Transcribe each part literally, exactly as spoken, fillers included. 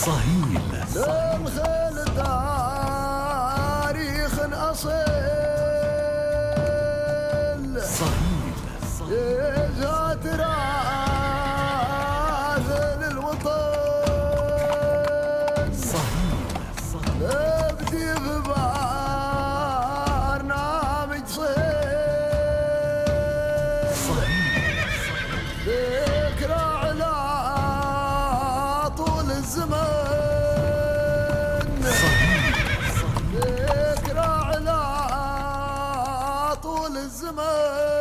صهيل للخيل تاريخ أصيل صهيل إذا تراث للوطن صهيل نبدي ببرنامج صهيل ذكرى على طول الزمن ذكرى على طول الزمن.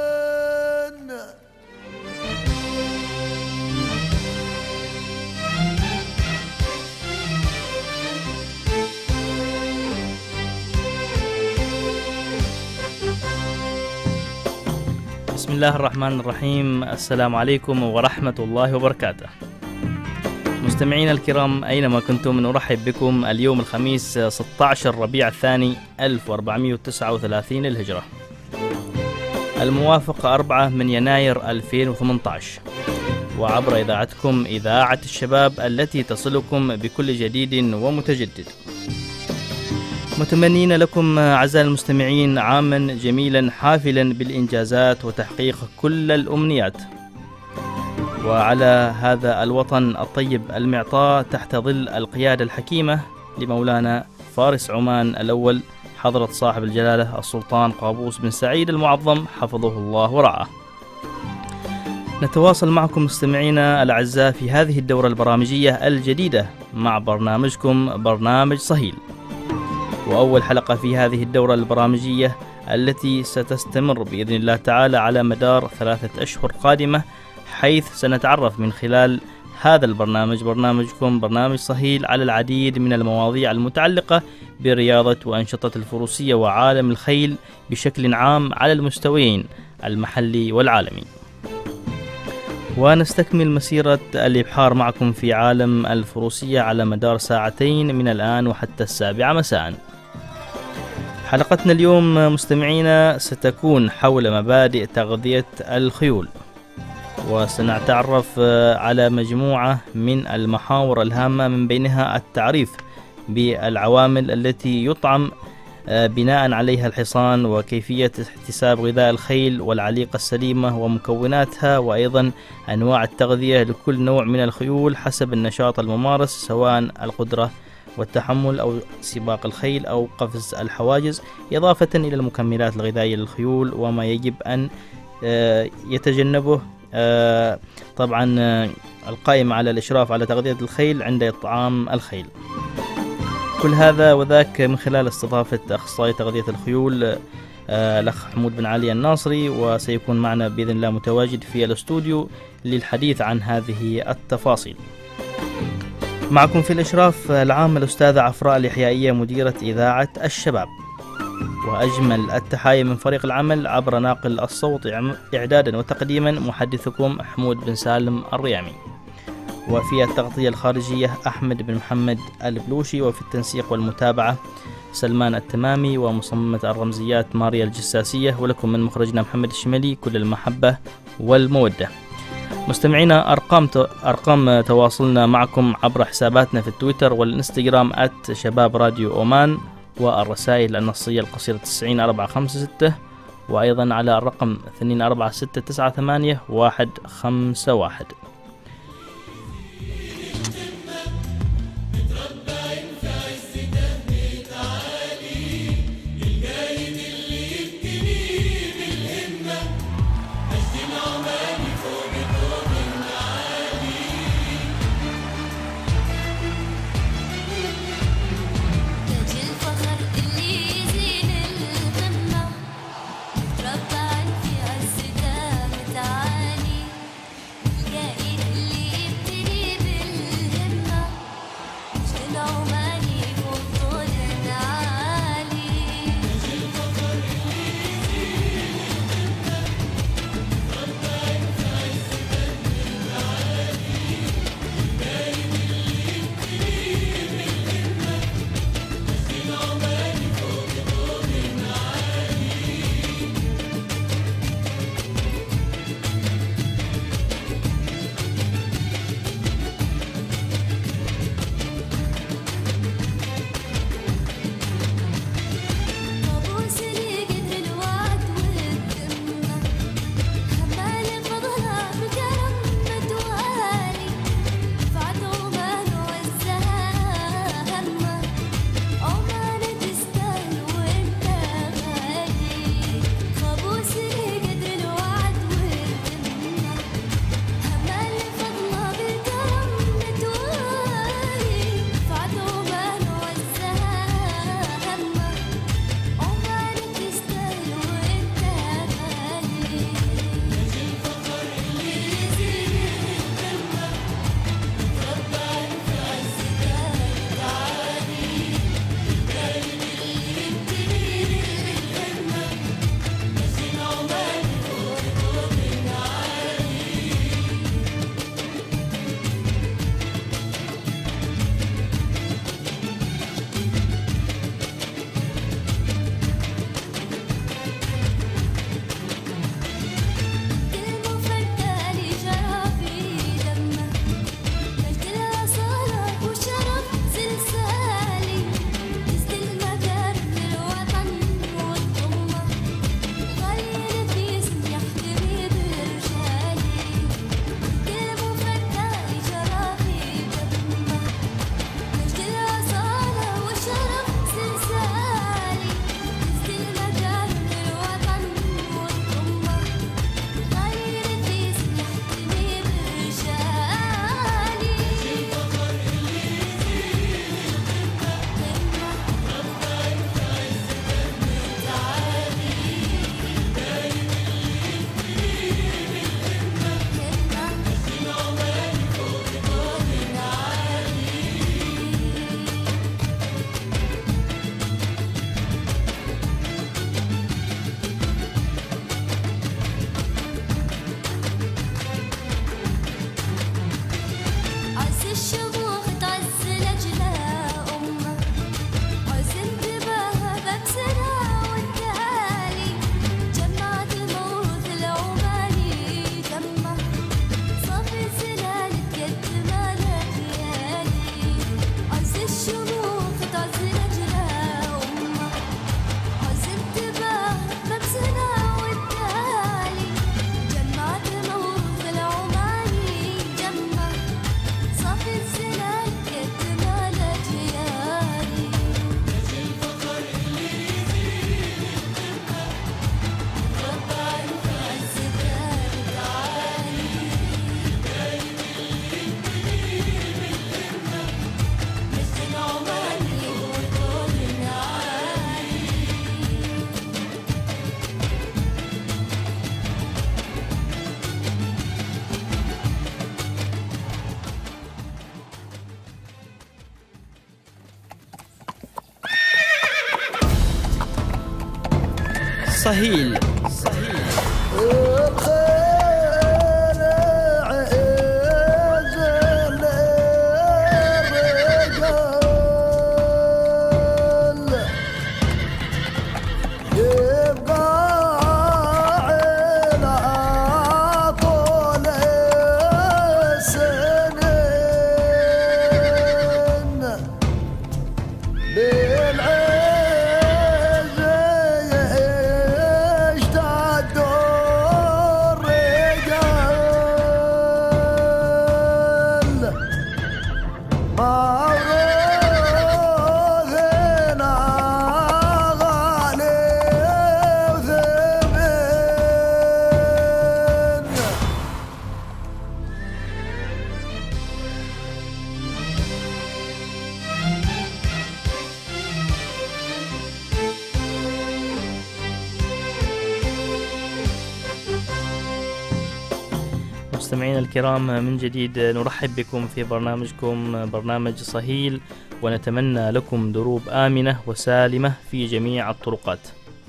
بسم الله الرحمن الرحيم. السلام عليكم ورحمة الله وبركاته. مستمعينا الكرام أينما كنتم نرحب بكم اليوم الخميس ستة عشر ربيع الثاني ألف وأربعمائة وتسعة وثلاثين للهجرة، الموافق أربعة من يناير ألفين وثمانية عشر، وعبر إذاعتكم إذاعة الشباب التي تصلكم بكل جديد ومتجدد. متمنين لكم أعزائي المستمعين عاما جميلا حافلا بالإنجازات وتحقيق كل الأمنيات، وعلى هذا الوطن الطيب المعطاء تحت ظل القيادة الحكيمة لمولانا فارس عمان الأول حضرة صاحب الجلالة السلطان قابوس بن سعيد المعظم حفظه الله ورعاه. نتواصل معكم مستمعينا الأعزاء في هذه الدورة البرامجية الجديدة مع برنامجكم برنامج صهيل، وأول حلقة في هذه الدورة البرامجية التي ستستمر بإذن الله تعالى على مدار ثلاثة أشهر قادمة، حيث سنتعرف من خلال هذا البرنامج برنامجكم برنامج صهيل على العديد من المواضيع المتعلقة برياضة وأنشطة الفروسية وعالم الخيل بشكل عام على المستويين المحلي والعالمي. ونستكمل مسيرة الإبحار معكم في عالم الفروسية على مدار ساعتين من الآن وحتى السابعة مساء. حلقتنا اليوم مستمعينا ستكون حول مبادئ تغذية الخيول، وسنتعرف على مجموعة من المحاور الهامة من بينها التعريف بالعوامل التي يطعم بناء عليها الحصان، وكيفية احتساب غذاء الخيل والعليقة السليمة ومكوناتها، وأيضا أنواع التغذية لكل نوع من الخيول حسب النشاط الممارس سواء القدرة والتحمل أو سباق الخيل أو قفز الحواجز، إضافة إلى المكملات الغذائية للخيول وما يجب أن يتجنبه طبعا القائمة على الإشراف على تغذية الخيل عند إطعام الخيل. كل هذا وذاك من خلال استضافة أخصائي تغذية الخيول الأخ حمود بن علي الناصري، وسيكون معنا بإذن الله متواجد في الاستوديو للحديث عن هذه التفاصيل. معكم في الإشراف العام الأستاذة عفراء اليحيائية مديرة إذاعة الشباب، وأجمل التحايا من فريق العمل عبر ناقل الصوت إعدادا وتقديما محدثكم حمود بن سالم الريامي، وفي التغطية الخارجية أحمد بن محمد البلوشي، وفي التنسيق والمتابعة سلمان التمامي، ومصممة الرمزيات ماريا الجساسية، ولكم من مخرجنا محمد الشمالي كل المحبة والمودة. مستمعينا أرقام أرقام تواصلنا معكم عبر حساباتنا في التويتر والإنستغرام آت شباب راديو أومان، والرسائل النصية القصيرة تسعين أربعة خمسة ستة، وأيضا على الرقم اثنين أربعة ستة تسعة ثمانية واحد خمسة واحد. ربع في عز دام تعالي صهيل. مستمعينا الكرام، من جديد نرحب بكم في برنامجكم برنامج صهيل، ونتمنى لكم دروب آمنة وسالمة في جميع الطرقات.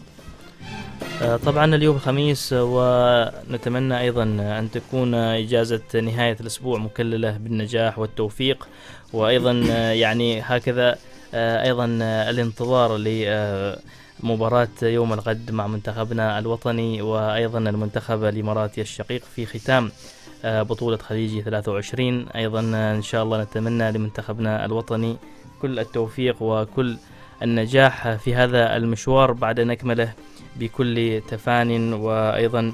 طبعا اليوم الخميس، ونتمنى أيضا أن تكون إجازة نهاية الأسبوع مكللة بالنجاح والتوفيق، وأيضا يعني هكذا أيضا الانتظار لمباراة يوم الغد مع منتخبنا الوطني وأيضا المنتخب الإماراتي الشقيق في ختام بطولة خليجي ثلاثة وعشرين. أيضا إن شاء الله نتمنى لمنتخبنا الوطني كل التوفيق وكل النجاح في هذا المشوار بعد نكمله بكل تفان، وأيضا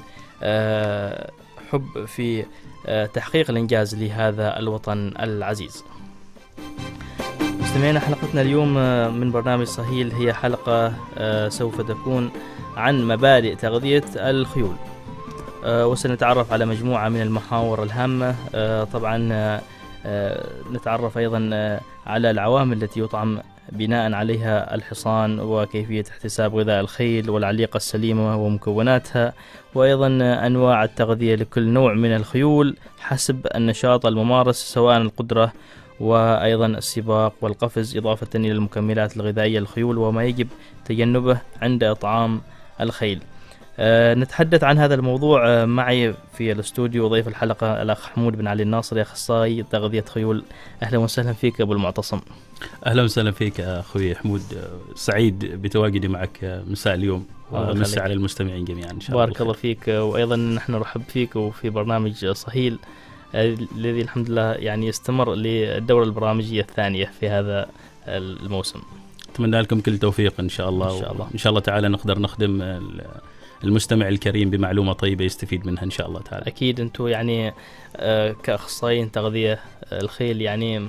حب في تحقيق الإنجاز لهذا الوطن العزيز. مستمعينا، حلقتنا اليوم من برنامج صهيل هي حلقة سوف تكون عن مبادئ تغذية الخيول، وسنتعرف على مجموعة من المحاور الهامة. طبعا نتعرف أيضا على العوامل التي يطعم بناء عليها الحصان، وكيفية احتساب غذاء الخيل والعليقة السليمة ومكوناتها، وأيضا أنواع التغذية لكل نوع من الخيول حسب النشاط الممارس، سواء القدرة وأيضا السباق والقفز، إضافة إلى المكملات الغذائية للخيول وما يجب تجنبه عند إطعام الخيل. أه نتحدث عن هذا الموضوع أه معي في الاستوديو ضيف الحلقة الأخ حمود بن علي الناصري، أخصائي تغذية خيول. أهلا وسهلا فيك أبو المعتصم. أهلا وسهلا فيك أخوي حمود، سعيد بتواجدي معك مساء اليوم، ومساء على المستمعين جميعا إن شاء الله. بارك الله فيك، وأيضا نحن نرحب فيك وفي برنامج صهيل الذي الحمد لله يعني يستمر للدورة البرامجية الثانية في هذا الموسم. أتمنى لكم كل توفيق إن شاء الله، إن شاء الله, إن شاء الله تعالى نقدر نخدم المستمع الكريم بمعلومة طيبة يستفيد منها إن شاء الله تعالى. أكيد أنتم يعني كأخصائيين تغذية الخيل يعني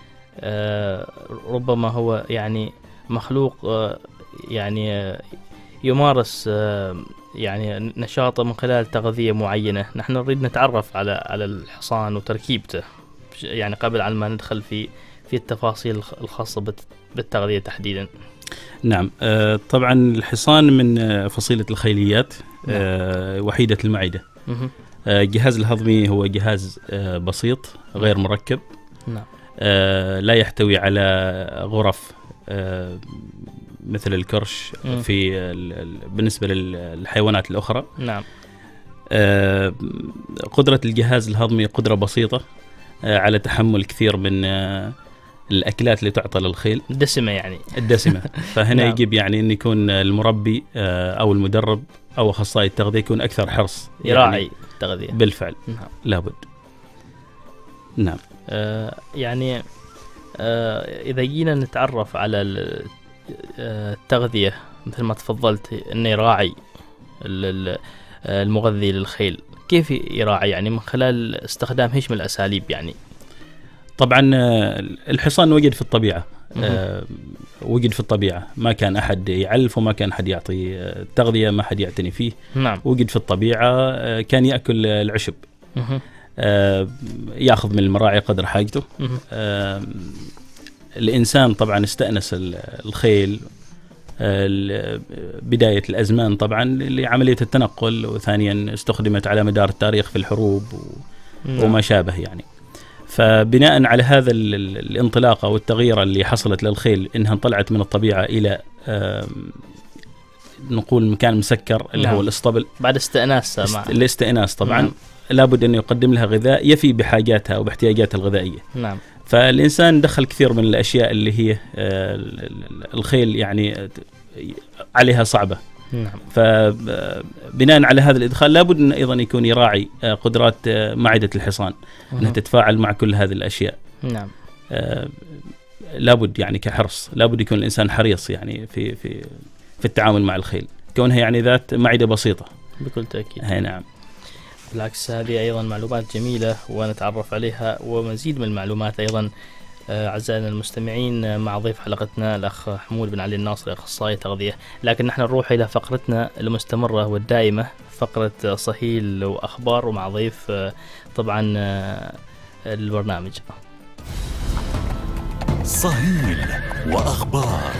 ربما هو يعني مخلوق يعني يمارس يعني نشاطه من خلال تغذية معينة. نحن نريد نتعرف على على الحصان وتركيبته يعني قبل عن ما ندخل في في التفاصيل الخاصة بالتغذية تحديدا. نعم، آه طبعا الحصان من آه فصيلة الخيليات، آه وحيدة المعدة. آه الجهاز الهضمي هو جهاز آه بسيط غير مركب. نعم. آه لا يحتوي على غرف آه مثل الكرش في بالنسبة للحيوانات الأخرى. نعم. آه قدرة الجهاز الهضمي قدرة بسيطة آه على تحمل كثير من آه الأكلات اللي تعطى للخيل الدسمة يعني الدسمة فهنا نعم. يجب يعني أن يكون المربي آه أو المدرب أو أخصائي التغذية يكون أكثر حرص، يراعي يعني التغذية بالفعل. نعم. لابد. نعم. آه يعني آه إذا جينا نتعرف على التغذية مثل ما تفضلت أنه يراعي المغذي للخيل، كيف يراعي يعني من خلال استخدام هيش من الأساليب؟ يعني طبعا الحصان وجد في الطبيعة، أه وجد في الطبيعة، ما كان أحد يعلف وما كان أحد يعطي تغذية، ما أحد يعتني فيه. نعم. وجد في الطبيعة، كان يأكل العشب، أه يأخذ من المراعي قدر حاجته. أه الإنسان طبعا استأنس الخيل بداية الأزمان طبعا لعملية التنقل، وثانيا استخدمت على مدار التاريخ في الحروب وما شابه يعني. فبناء على هذا الانطلاقة والتغيير اللي حصلت للخيل، إنها انطلعت من الطبيعة إلى نقول مكان مسكر اللي نعم. هو الاسطبل بعد استئناس است... مع الاستئناس طبعا. نعم. لابد أن يقدم لها غذاء يفي بحاجاتها وباحتياجاتها الغذائية. نعم. فالإنسان دخل كثير من الأشياء اللي هي الخيل يعني عليها صعبة. نعم. فبناء على هذا الإدخال لابد أن أيضا يكون يراعي قدرات معدة الحصان أنها تتفاعل مع كل هذه الأشياء. نعم. لابد يعني كحرص، لابد يكون الإنسان حريص يعني في في في التعامل مع الخيل، كونها يعني ذات معدة بسيطة. بكل تأكيد. هي نعم. بالعكس هذه أيضا معلومات جميلة ونتعرف عليها ومزيد من المعلومات أيضا أعزائنا المستمعين مع ضيف حلقتنا الأخ حمود بن علي الناصري أخصائي تغذية. لكن نحن نروح إلى فقرتنا المستمرة والدائمة، فقرة صهيل وأخبار، ومع ضيف طبعا البرنامج. صهيل وأخبار.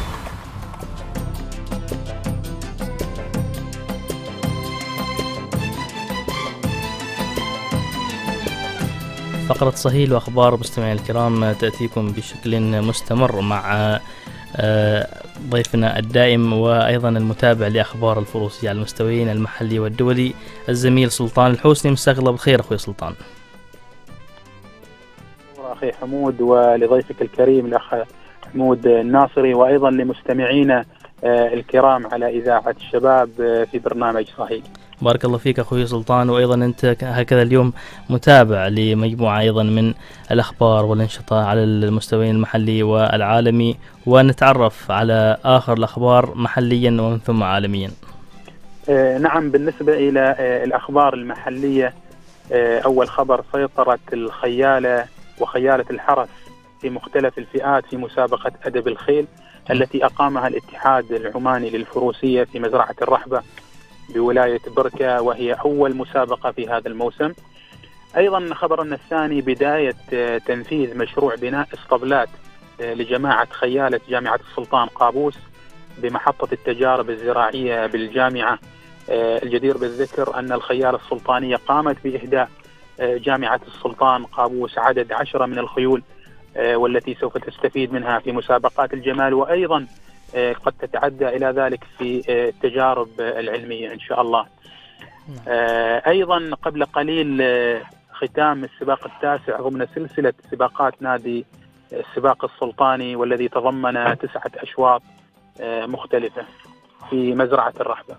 فقرة صهيل وأخبار مستمعي الكرام تأتيكم بشكل مستمر مع ضيفنا الدائم وأيضا المتابع لأخبار الفروسية على المستويين المحلي والدولي الزميل سلطان الحوسني. مساك الله بالخير أخوي سلطان. أخي حمود، ولضيفك الكريم الأخ حمود الناصري، وأيضا لمستمعينا الكرام على إذاعة الشباب في برنامج صهيل. بارك الله فيك أخوي سلطان، وأيضا أنت هكذا اليوم متابع لمجموعة أيضا من الأخبار والأنشطة على المستويين المحلي والعالمي، ونتعرف على آخر الأخبار محليا ومن ثم عالميا. آه نعم، بالنسبة إلى آه الأخبار المحلية، آه أول خبر: سيطرة الخيالة وخيالة الحرس في مختلف الفئات في مسابقة أدب الخيل التي أقامها الاتحاد العماني للفروسية في مزرعة الرحبة بولاية بركة، وهي أول مسابقة في هذا الموسم. أيضا خبرنا الثاني: بداية تنفيذ مشروع بناء اسطبلات لجماعة خيالة جامعة السلطان قابوس بمحطة التجارب الزراعية بالجامعة. الجدير بالذكر أن الخيالة السلطانية قامت بإهداء جامعة السلطان قابوس عدد عشرة من الخيول، والتي سوف تستفيد منها في مسابقات الجمال، وأيضا قد تتعدى إلى ذلك في التجارب العلمية إن شاء الله. أيضا قبل قليل ختام السباق التاسع ضمن سلسلة سباقات نادي السباق السلطاني، والذي تضمن تسعة أشواط مختلفة في مزرعة الرحبة.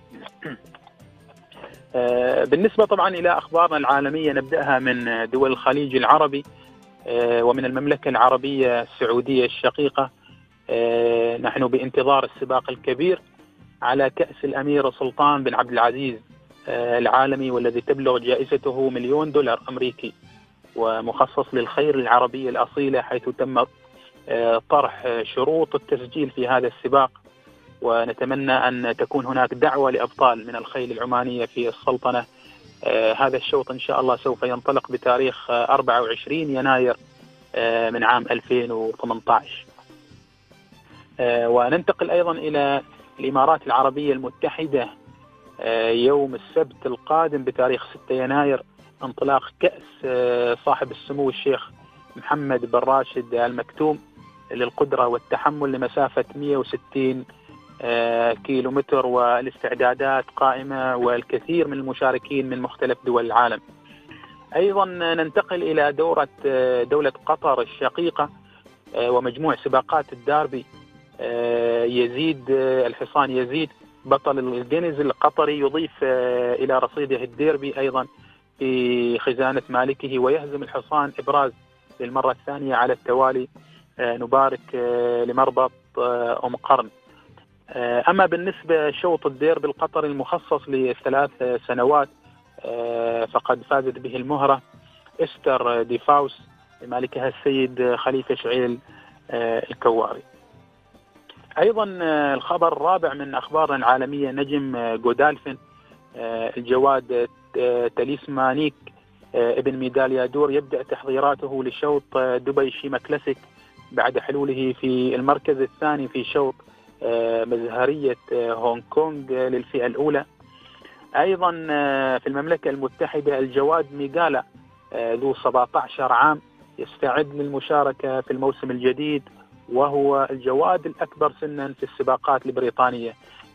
بالنسبة طبعا إلى أخبارنا العالمية، نبدأها من دول الخليج العربي ومن المملكة العربية السعودية الشقيقة. نحن بانتظار السباق الكبير على كأس الأمير سلطان بن عبد العزيز العالمي، والذي تبلغ جائزته مليون دولار أمريكي، ومخصص للخير العربية الأصيلة، حيث تم طرح شروط التسجيل في هذا السباق. ونتمنى أن تكون هناك دعوة لأبطال من الخيل العمانية في السلطنة. هذا الشوط إن شاء الله سوف ينطلق بتاريخ أربعة وعشرين يناير من عام ألفين وثمانية عشر. وننتقل أيضا إلى الإمارات العربية المتحدة. يوم السبت القادم بتاريخ ستة يناير انطلاق كأس صاحب السمو الشيخ محمد بن راشد آل مكتوم للقدرة والتحمل لمسافة مئة وستين كيلو متر، والاستعدادات قائمة والكثير من المشاركين من مختلف دول العالم. أيضا ننتقل إلى دورة دولة قطر الشقيقة ومجموع سباقات الداربي. يزيد الحصان يزيد بطل الجنز القطري يضيف إلى رصيده الديربي أيضا في خزانة مالكه، ويهزم الحصان إبراز للمرة الثانية على التوالي. نبارك لمربط أم قرن. أما بالنسبة شوط الديربي القطري المخصص لثلاث سنوات، فقد فازت به المهرة إستر ديفاوس مالكها السيد خليفة شعيل الكواري. أيضا الخبر الرابع من أخبارنا العالمية: نجم جودالفين الجواد تاليسمانيك ابن ميداليا دور يبدأ تحضيراته لشوط دبي شيما كلاسيك بعد حلوله في المركز الثاني في شوط مزهرية هونغ كونغ للفئة الأولى. أيضا في المملكة المتحدة الجواد ميغالا ذو سبعة عشر عام يستعد للمشاركة في الموسم الجديد، وهو الجواد الأكبر سنا في السباقات البريطانية.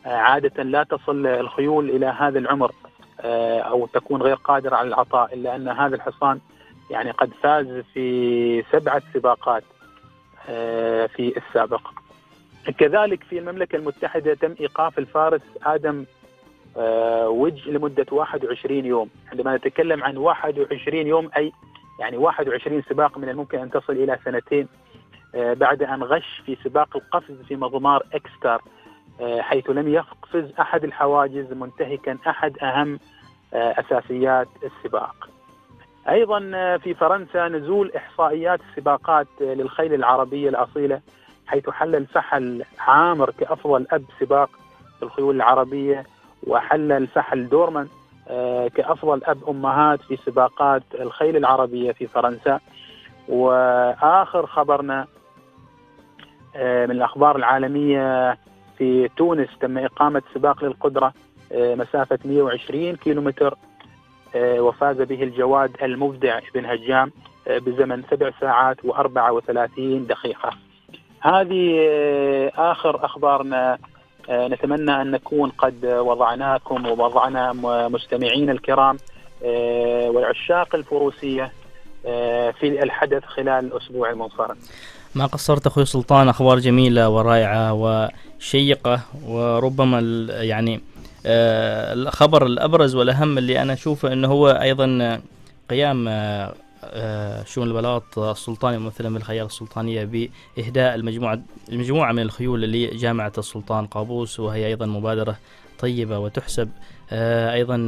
عادة لا تصل الخيول إلى هذا العمر أو تكون غير قادرة على العطاء، إلا أن هذا الحصان يعني قد فاز في سبعة سباقات في السابق. كذلك في المملكة المتحدة تم إيقاف الفارس آدم وج لمدة واحد وعشرين يوم. عندما نتكلم عن واحد وعشرين يوم أي يعني واحد وعشرين سباق من الممكن أن تصل إلى سنتين، بعد أن غش في سباق القفز في مضمار إكستار، حيث لم يقفز أحد الحواجز منتهكا أحد أهم أساسيات السباق. أيضا في فرنسا نزول إحصائيات السباقات للخيل العربية الأصيلة، حيث حل الفحل عامر كأفضل أب سباق الخيول العربية، وحل الفحل دورمان كأفضل أب أمهات في سباقات الخيل العربية في فرنسا. وآخر خبرنا من الأخبار العالمية، في تونس تم إقامة سباق للقدرة مسافة مئة وعشرين كيلومتر، وفاز به الجواد المبدع بن هجام بزمن سبع ساعات وأربعة وثلاثين دقيقة. هذه آخر أخبارنا. نتمنى أن نكون قد وضعناكم ووضعنا مستمعين الكرام والعشاق الفروسية في الحدث خلال الأسبوع المنصرم. ما قصرت أخوي سلطان، أخبار جميلة ورائعة وشيقة، وربما يعني الخبر الأبرز والأهم اللي أنا أشوفه أنه هو أيضا قيام شؤون البلاط السلطاني ممثلا بالخيال السلطانية بإهداء المجموعة المجموعة من الخيول لجامعة السلطان قابوس، وهي أيضا مبادرة طيبة وتحسب أيضا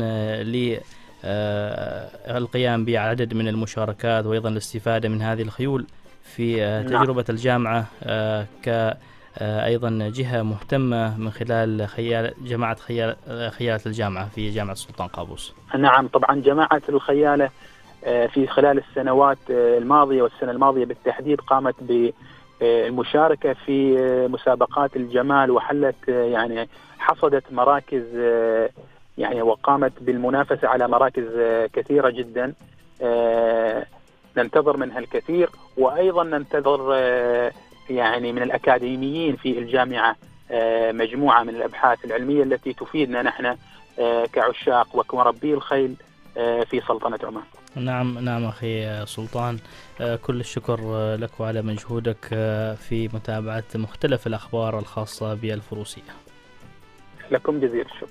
للقيام بعدد من المشاركات وأيضا الاستفادة من هذه الخيول في تجربة الجامعة ك أيضا جهة مهتمة من خلال خيال جماعة خيال خيالة الجامعة في جامعة السلطان قابوس. نعم طبعا جماعة الخيالة في خلال السنوات الماضية والسنة الماضية بالتحديد قامت بالمشاركة في مسابقات الجمال، وحلت يعني حصدت مراكز يعني وقامت بالمنافسة على مراكز كثيرة جدا. ننتظر منها الكثير، وأيضا ننتظر يعني من الأكاديميين في الجامعة مجموعة من الأبحاث العلمية التي تفيدنا نحن كعشاق وكمربي الخيل في سلطنة عمان. نعم نعم أخي سلطان، كل الشكر لك وعلى مجهودك في متابعة مختلف الأخبار الخاصة بالفروسية. لكم جزيل الشكر.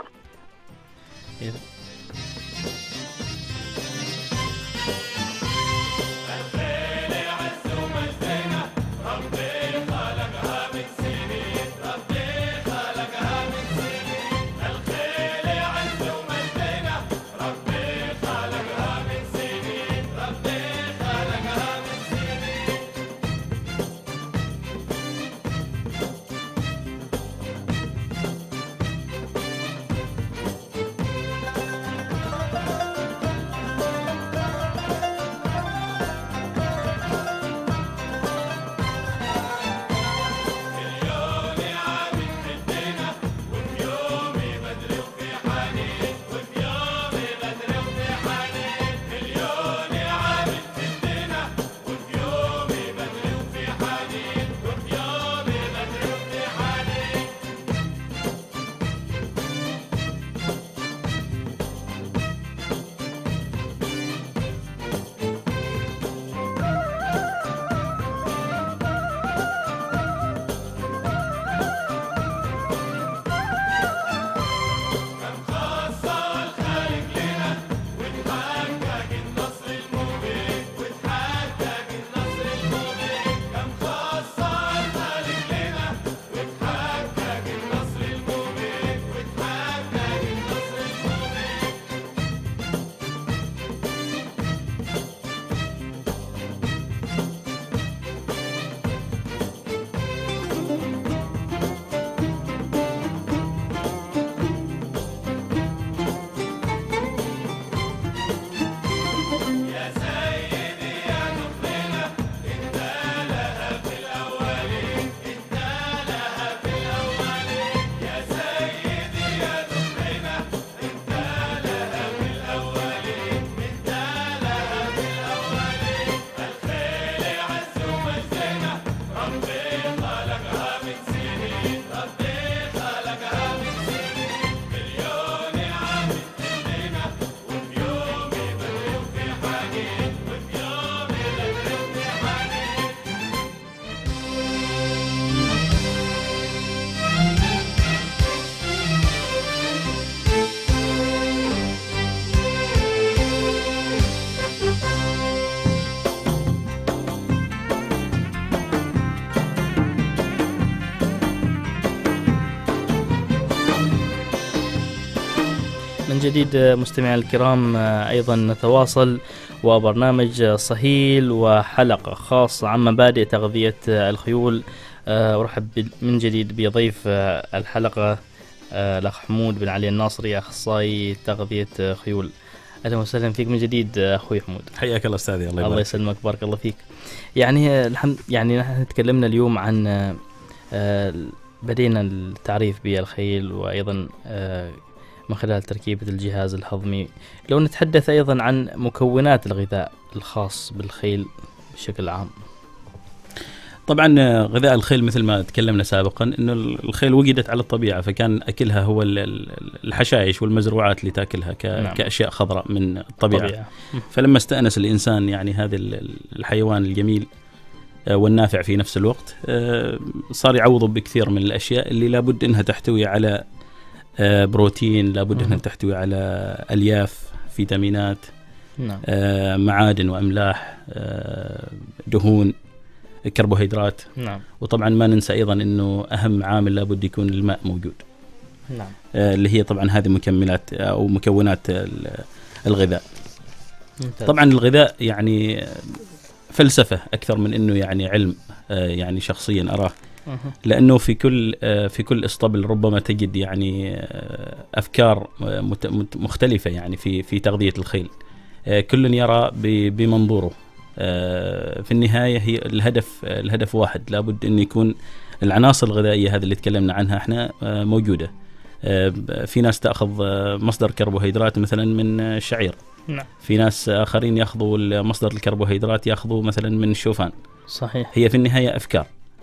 جديد مستمعي الكرام، أيضا نتواصل وبرنامج صهيل وحلقة خاصة عن مبادئ تغذية الخيول. أرحب من جديد بضيف الحلقة الأخ حمود بن علي الناصري، أخصائي تغذية خيول. أهلا وسهلا فيك من جديد أخوي حمود. حياك الله أستاذي. الله يبارك. الله يسلمك، بارك الله فيك. يعني الحمد يعني نحن تكلمنا اليوم عن بدينا التعريف بالخيل، وأيضا من خلال تركيبة الجهاز الهضمي. لو نتحدث أيضا عن مكونات الغذاء الخاص بالخيل بشكل عام. طبعا غذاء الخيل مثل ما تكلمنا سابقا انه الخيل وجدت على الطبيعه، فكان اكلها هو الحشائش والمزروعات اللي تاكلها نعم. كاشياء خضراء من الطبيعه طبيعة. فلما استأنس الانسان يعني هذا الحيوان الجميل والنافع في نفس الوقت، صار يعوضه بكثير من الاشياء اللي لابد انها تحتوي على بروتين، لابد انها تحتوي على الياف، فيتامينات نعم. معادن واملاح، دهون، كربوهيدرات نعم. وطبعا ما ننسى ايضا انه اهم عامل لابد يكون الماء موجود نعم. آه اللي هي طبعا هذه مكملات او مكونات الغذاء. ممتاز. طبعا الغذاء يعني فلسفة اكثر من انه يعني علم، آه يعني شخصيا اراه، لانه في كل آه في كل اسطبل ربما تجد يعني آه افكار مختلفة يعني في في تغذية الخيل، آه كل يرى بمنظوره. في النهاية هي الهدف الهدف واحد، لابد أن يكون العناصر الغذائية هذه اللي تكلمنا عنها احنا موجودة. في ناس تأخذ مصدر كربوهيدرات مثلا من الشعير نعم. في ناس آخرين يأخذوا مصدر الكربوهيدرات يأخذوا مثلا من الشوفان. صحيح. هي في النهاية أفكار،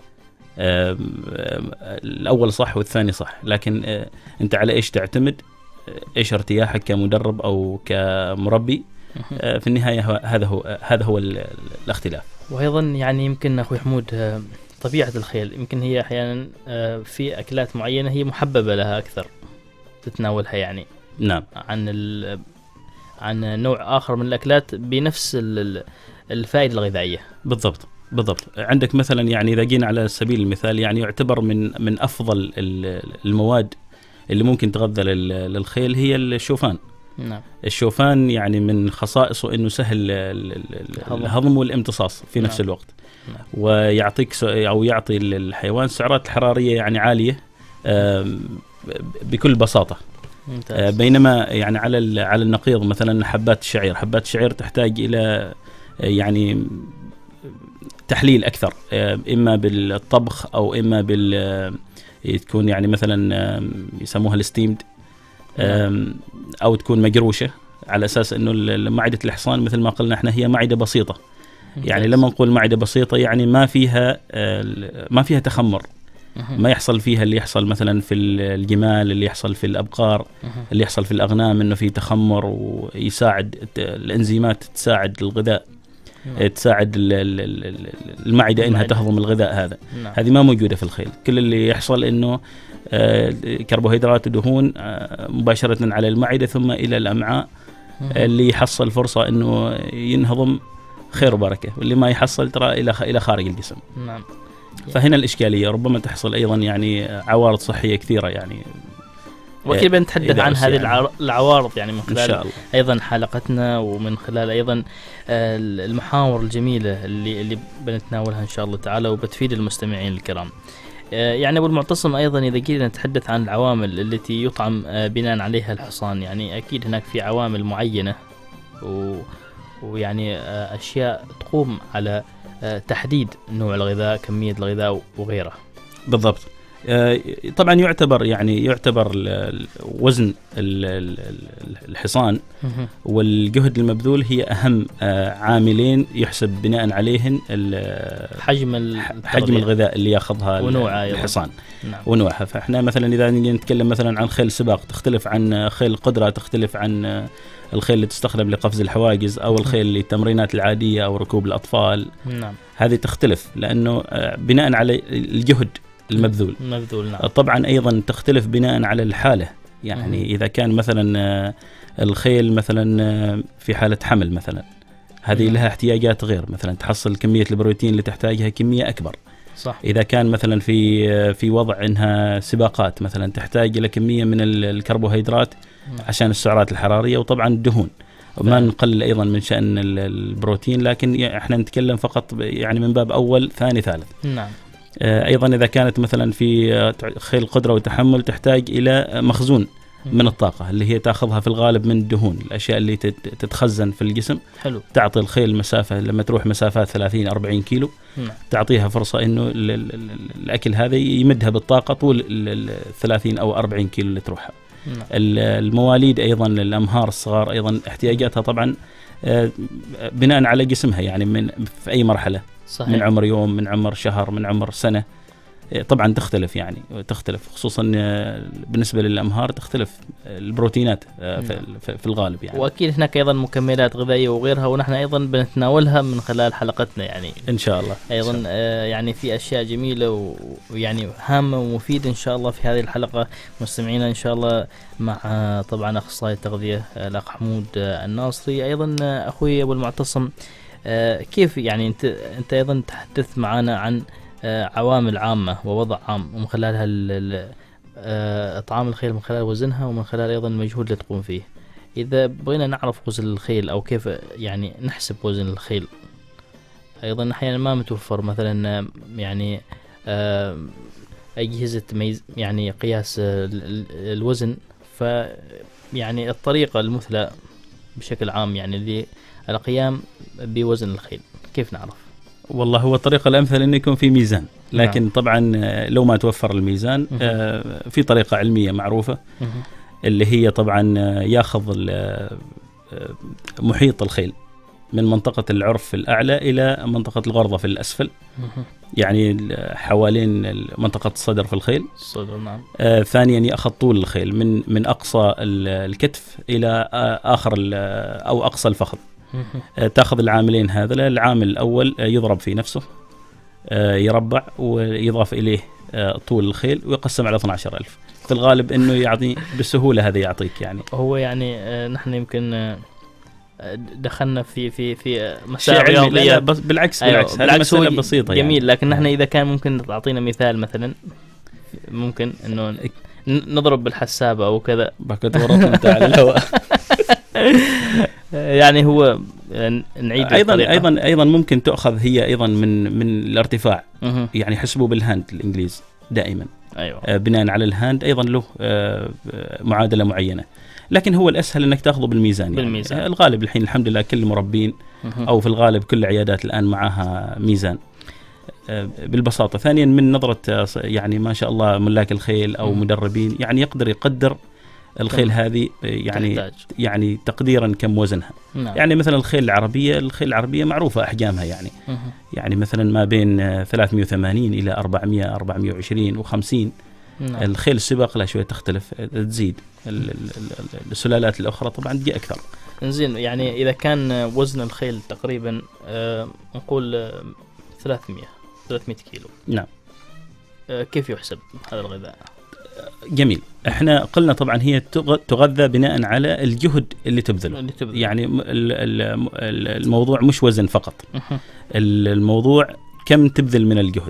الأول صح والثاني صح، لكن أنت على إيش تعتمد، إيش ارتياحك كمدرب أو كمربي. في النهاية هذا هو هذا هو الاختلاف. وأيضا يعني يمكن أخوي حمود طبيعة الخيل يمكن هي أحيانا في أكلات معينة هي محببة لها أكثر تتناولها يعني نعم عن عن نوع آخر من الأكلات بنفس الفائدة الغذائية. بالضبط بالضبط. عندك مثلا يعني إذا جينا على سبيل المثال يعني يعتبر من من أفضل المواد اللي ممكن تغذى للخيل هي الشوفان. نعم. الشوفان يعني من خصائصه انه سهل الهضم والامتصاص في نفس نعم. الوقت نعم. ويعطيك او يعطي الحيوان سعرات حراريه يعني عاليه بكل بساطه. ممتاز. بينما يعني على على النقيض مثلا حبات الشعير، حبات الشعير تحتاج الى يعني تحليل اكثر، اما بالطبخ او اما بال تكون يعني مثلا يسموها الستيمد أو تكون مجروشة، على أساس أنه معدة الحصان مثل ما قلنا إحنا هي معدة بسيطة. يعني لما نقول معدة بسيطة يعني ما فيها ما فيها تخمر، ما يحصل فيها اللي يحصل مثلا في الجمال، اللي يحصل في الأبقار، اللي يحصل في الأغنام، إنه في تخمر ويساعد الإنزيمات تساعد الغذاء، تساعد المعدة إنها تهضم الغذاء هذا. هذه ما موجودة في الخيل. كل اللي يحصل إنه كربوهيدرات ودهون مباشرة على المعدة ثم إلى الأمعاء، اللي يحصل فرصة إنه ينهضم خير وبركة، واللي ما يحصل ترى إلى إلى خارج الجسم. نعم. فهنا الإشكالية ربما تحصل أيضا يعني عوارض صحية كثيرة يعني، وكيف بنتحدث عن هذه يعني العوارض يعني من خلال أيضا حلقتنا، ومن خلال أيضا المحاور الجميلة اللي اللي بنتناولها إن شاء الله تعالى وبتفيد المستمعين الكرام. يعني أبو المعتصم أيضا إذا جينا نتحدث عن العوامل التي يطعم بناء عليها الحصان، يعني أكيد هناك في عوامل معينة و... ويعني أشياء تقوم على تحديد نوع الغذاء، كمية الغذاء وغيره. بالضبط. طبعا يعتبر يعني يعتبر وزن الحصان والجهد المبذول هي أهم عاملين يحسب بناء عليهن حجم حجم الغذاء اللي ياخذها الحصان نعم. ونوعها. فاحنا مثلا إذا نتكلم مثلا عن خيل سباق تختلف عن خيل القدرة، تختلف عن الخيل اللي تستخدم لقفز الحواجز، أو الخيل اللي التمرينات العادية أو ركوب الأطفال. نعم. هذه تختلف لأنه بناء على الجهد المبذول. المبذول نعم. طبعا أيضا تختلف بناء على الحالة، يعني مم. إذا كان مثلا الخيل مثلا في حالة حمل مثلا، هذه لها احتياجات غير، مثلا تحصل كمية البروتين اللي تحتاجها كمية أكبر. صح. إذا كان مثلا في في وضع إنها سباقات مثلا تحتاج إلى كمية من الكربوهيدرات عشان السعرات الحرارية وطبعا الدهون. وما نقلل أيضا من شأن البروتين، لكن احنا نتكلم فقط يعني من باب أول ثاني ثالث. نعم. أيضا إذا كانت مثلا في خيل قدرة وتحمل تحتاج إلى مخزون من الطاقة اللي هي تأخذها في الغالب من الدهون، الأشياء اللي تتخزن في الجسم. حلو. تعطي الخيل مسافة لما تروح مسافات ثلاثين أربعين كيلو. نعم. تعطيها فرصة إنه الأكل هذا يمدها بالطاقة طول الثلاثين أو أربعين كيلو اللي تروحها. نعم. المواليد أيضا الأمهار الصغار أيضا احتياجاتها طبعا بناء على جسمها، يعني من في أي مرحلة. صحيح. من عمر يوم، من عمر شهر، من عمر سنة، طبعا تختلف يعني تختلف، خصوصا بالنسبة للأمهار تختلف البروتينات في الغالب يعني. وأكيد هناك أيضا مكملات غذائية وغيرها، ونحن أيضا بنتناولها من خلال حلقتنا يعني إن شاء الله. أيضا شاء الله. يعني في أشياء جميلة ويعني هامة ومفيدة إن شاء الله في هذه الحلقة مستمعينا إن شاء الله، مع طبعا أخصائي التغذية الأخ حمود الناصري. أيضا أخوي أبو المعتصم، كيف يعني أنت أنت أيضا تحدث معنا عن عوامل عامة ووضع عام، ومن خلالها إطعام الخيل من خلال وزنها ومن خلال أيضا المجهود اللي تقوم فيه. إذا بغينا نعرف وزن الخيل أو كيف يعني نحسب وزن الخيل، أيضا أحيانا ما متوفر مثلا يعني أجهزة ميز يعني قياس الوزن، فيعني الطريقة المثلى بشكل عام يعني للقيام بوزن الخيل كيف نعرف؟ والله هو الطريقة الأمثل إنه يكون في ميزان، لكن نعم. طبعا لو ما توفر الميزان آه في طريقة علمية معروفة مه. اللي هي طبعا ياخذ محيط الخيل من منطقة العرف الأعلى إلى منطقة الغرضة في الأسفل، مه. يعني حوالين منطقة الصدر في الخيل. الصدر نعم. آه ثانيا يأخذ طول الخيل من من أقصى الكتف إلى آخر أو أقصى الفخذ. تأخذ العاملين هذا، العامل الأول يضرب في نفسه يربع ويضاف إليه طول الخيل ويقسم على اثنا عشر ألف. في الغالب إنه يعطي بسهولة هذا يعطيك يعني. هو يعني نحن يمكن دخلنا في في في مسائل رياضية. بالعكس أيوة بالعكس هذه مسألة بسيطة جميل يعني. لكن نحن إذا كان ممكن تعطينا مثال مثلا، ممكن إنه نضرب بالحسابة أو كذا. بكت ورطنا على الهواء. يعني هو نعيد ايضا الطريقة. ايضا ايضا ممكن تؤخذ هي ايضا من من الارتفاع، مه. يعني حسبوا بالهاند الانجليز دائما. ايوه. آه بناء على الهاند ايضا له آه معادله معينه، لكن هو الاسهل انك تاخذه بالميزان يعني. بالميزان. آه الغالب الحين الحمد لله كل المربين مه. او في الغالب كل العيادات الان معها ميزان آه بالبساطه. ثانيا من نظره يعني ما شاء الله ملاك الخيل او مه. مدربين يعني يقدر يقدر الخيل هذه يعني تحتاج. يعني تقديرا كم وزنها. نعم. يعني مثلا الخيل العربية الخيل العربية معروفة أحجامها يعني مه. يعني مثلا ما بين ثلاثمائة وثمانين إلى أربعمائة أربعمائة وعشرين وخمسين. نعم. الخيل السباق لا شوية تختلف تزيد، السلالات الأخرى طبعا تجي أكثر. زين، يعني إذا كان وزن الخيل تقريبا آه نقول آه ثلاثمائة ثلاثمائة كيلو. نعم. آه كيف يحسب هذا الغذاء؟ جميل. احنا قلنا طبعا هي تغذى بناء على الجهد اللي تبذله، اللي تبذل. يعني الموضوع مش وزن فقط، الموضوع كم تبذل من الجهد.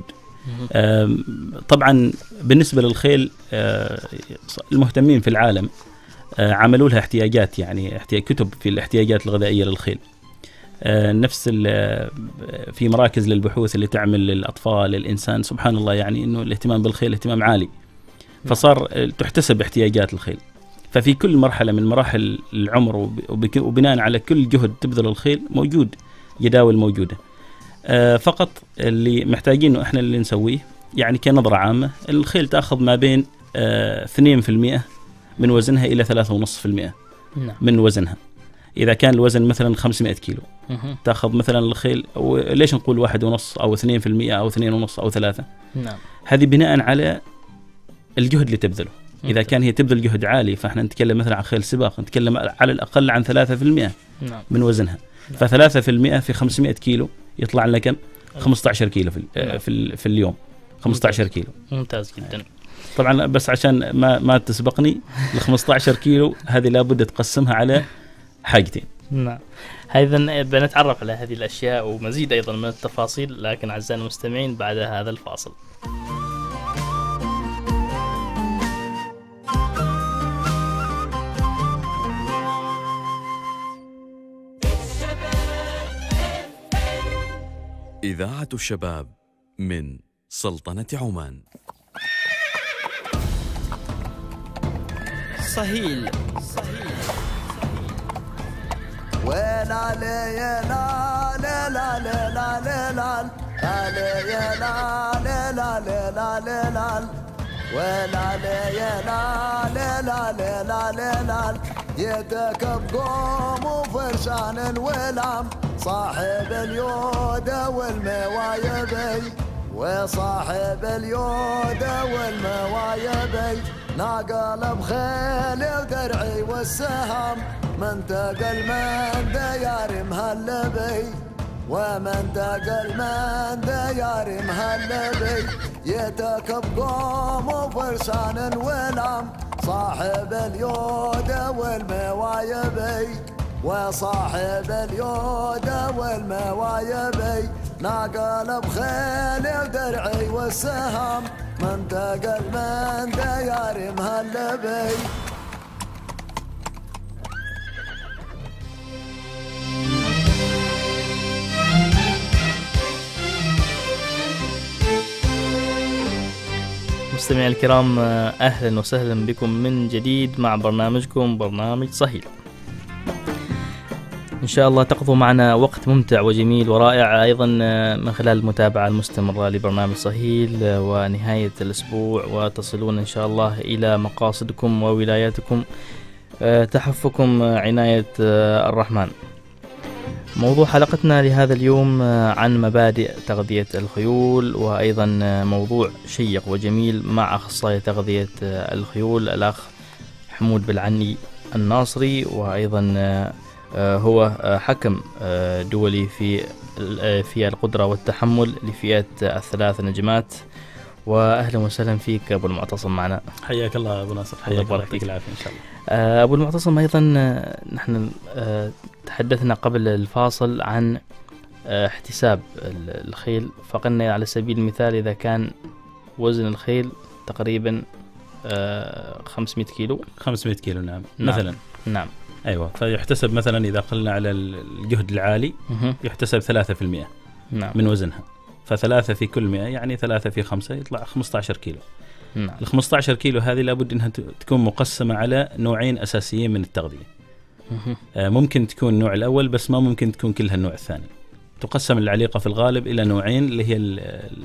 طبعا بالنسبة للخيل المهتمين في العالم عملوا لها احتياجات، يعني احتياج كتب في الاحتياجات الغذائية للخيل، نفس في مراكز للبحوث اللي تعمل للأطفال للإنسان. سبحان الله يعني إنه الاهتمام بالخيل اهتمام عالي، فصار تحتسب احتياجات الخيل. ففي كل مرحلة من مراحل العمر وبناء على كل جهد تبذل الخيل موجود جداول موجودة. آه فقط اللي محتاجينه احنا اللي نسويه يعني كنظرة عامة، الخيل تأخذ ما بين آه اثنين بالمئة من وزنها إلى ثلاثة فاصلة خمسة بالمئة من وزنها. إذا كان الوزن مثلا خمسمائة كيلو تأخذ مثلا الخيل، ليش نقول واحد ونص أو اثنين في المئة أو اثنين ونص أو ثلاثة. نعم. هذه بناء على الجهد اللي تبذله. إذا كان هي تبذل جهد عالي فإحنا نتكلم مثلا عن خيل سباق نتكلم على الأقل عن ثلاثة في المئة نعم. من وزنها. نعم. فثلاثة في المئة في خمسمائة كيلو يطلع لنا كم؟ خمسة عشر كيلو في نعم. في, في اليوم خمسة عشر كيلو. ممتاز جدا. طبعا بس عشان ما ما تسبقني ال خمسة عشر كيلو هذه لابد تقسمها على حاجتين. نعم. إذن بنتعرف على هذه الأشياء ومزيد أيضا من التفاصيل، لكن أعزائنا المستمعين بعد هذا الفاصل. إذاعة الشباب من سلطنة عمان. صهيل ولا لا لا لا لا لا لا لا لا لا لا لا لا لا لا ولا لا لا لا لا لا لا لا يدك بقوم وفرشان الولام صاحب اليود والموايبي وصاحب اليود والموايبي ناقل بخيلي ودرعي والسهام منتقل من ديار مهلبي ومنتقل من ديار مهلبي يتكب قوم وفرسان الولام صاحب اليود والموايبي وصاحب اليود والموايبي ناقل بخيلي ودرعي والسهام منتقل من ديار مهلبي. مستمعي الكرام، أهلا وسهلا بكم من جديد مع برنامجكم برنامج صهيل. إن شاء الله تقضوا معنا وقت ممتع وجميل ورائع أيضا من خلال المتابعة المستمرة لبرنامج صهيل ونهاية الأسبوع، وتصلون إن شاء الله إلى مقاصدكم وولاياتكم تحفكم عناية الرحمن. موضوع حلقتنا لهذا اليوم عن مبادئ تغذية الخيول، وأيضا موضوع شيق وجميل مع أخصائي تغذية الخيول الأخ حمود بالعني الناصري، وأيضا هو حكم دولي في في القدرة والتحمل لفئة الثلاث نجمات. وأهلا وسهلا فيك أبو المعتصم معنا. حياك الله أبو ناصر. حياك الله، يعطيك العافية إن شاء الله. أبو المعتصم، أيضا نحن تحدثنا قبل الفاصل عن احتساب الخيل، فقلنا على سبيل المثال إذا كان وزن الخيل تقريبا خمسمائة كيلو خمسمائة كيلو نعم. نعم مثلا نعم أيوة، فيحتسب مثلا إذا قلنا على الجهد العالي يحتسب ثلاثة في المئة نعم. من وزنها، فثلاثة في كل مئة يعني ثلاثة في خمسة يطلع خمسة عشر كيلو. نعم. ال خمسة عشر كيلو هذه لابد أنها تكون مقسمة على نوعين أساسيين من التغذية. آه ممكن تكون النوع الأول بس ما ممكن تكون كلها النوع الثاني. تقسم العليقة في الغالب إلى نوعين اللي هي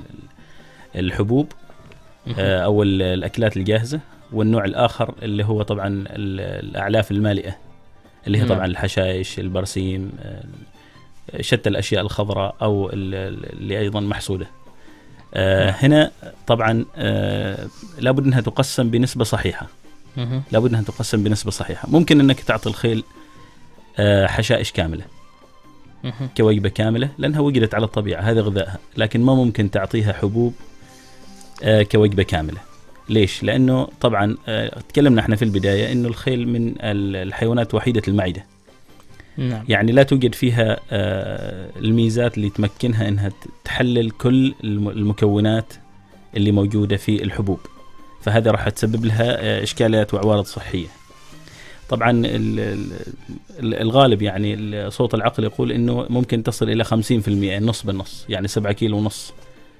الحبوب آه أو الأكلات الجاهزة، والنوع الآخر اللي هو طبعا الأعلاف المالئة اللي هي طبعا الحشائش، البرسيم، شتى الأشياء الخضراء أو اللي أيضا محصولة. آه هنا طبعا آه لابد أنها تقسم بنسبة صحيحة. لابد أنها تقسم بنسبة صحيحة. ممكن أنك تعطي الخيل آه حشائش كاملة كوجبة كاملة لأنها وجدت على الطبيعة، هذا غذائها، لكن ما ممكن تعطيها حبوب آه كوجبة كاملة. ليش؟ لأنه طبعا آه تكلمنا احنا في البداية إنه الخيل من الحيوانات وحيدة المعدة. نعم. يعني لا توجد فيها آه الميزات اللي تمكنها إنها تحلل كل المكونات اللي موجودة في الحبوب، فهذا راح تسبب لها آه إشكالات وعوارض صحية. طبعا الغالب يعني صوت العقل يقول إنه ممكن تصل إلى خمسين في المئة، نص بالنص، يعني سبعة كيلو ونص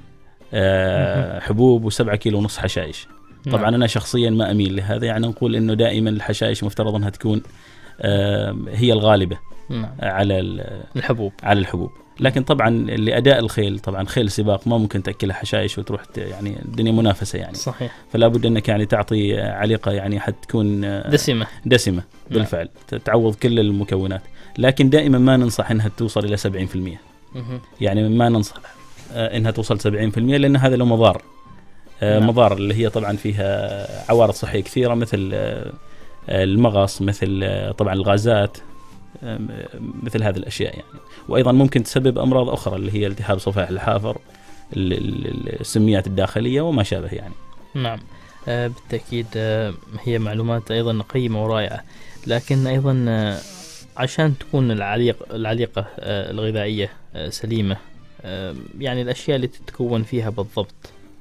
آه حبوب وسبعة كيلو ونص حشائش. طبعا أنا شخصيا ما أميل لهذا، يعني نقول إنه دائما الحشائش مفترض أنها تكون آه هي الغالبة على الحبوب على الحبوب. لكن طبعا لأداء الخيل، طبعا خيل سباق ما ممكن تأكلها حشائش وتروح يعني الدنيا منافسة يعني. صحيح. فلا بد أنك يعني تعطي عليقة يعني حتى تكون دسمة دسمة بالفعل تعوض كل المكونات. لكن دائما ما ننصح أنها توصل إلى سبعين في المئة، يعني ما ننصح أنها توصل سبعين في المئة لأن هذا له مضار. نعم. مضار اللي هي طبعا فيها عوارض صحية كثيرة، مثل المغص، مثل طبعا الغازات، مثل هذه الأشياء يعني. وأيضا ممكن تسبب أمراض أخرى اللي هي التهاب صفائح الحافر، السميات الداخلية وما شابه يعني. نعم آه بالتأكيد آه هي معلومات أيضا قيمة ورائعة، لكن أيضا آه عشان تكون العليقة, العليقة آه الغذائية آه سليمة، آه يعني الأشياء اللي تتكون فيها بالضبط.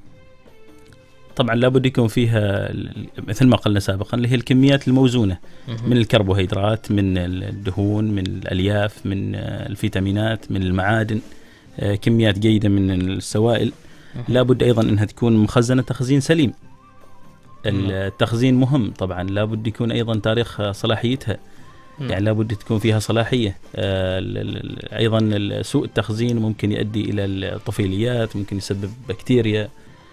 طبعا لابد يكون فيها مثل ما قلنا سابقا اللي هي الكميات الموزونة من الكربوهيدرات، من الدهون، من الألياف، من الفيتامينات، من المعادن، كميات جيدة من السوائل، لابد أيضا أنها تكون مخزنة تخزين سليم. التخزين مهم طبعا، لابد يكون أيضا تاريخ صلاحيتها، يعني لابد تكون فيها صلاحية. أيضا سوء التخزين ممكن يؤدي إلى الطفيليات، ممكن يسبب بكتيريا،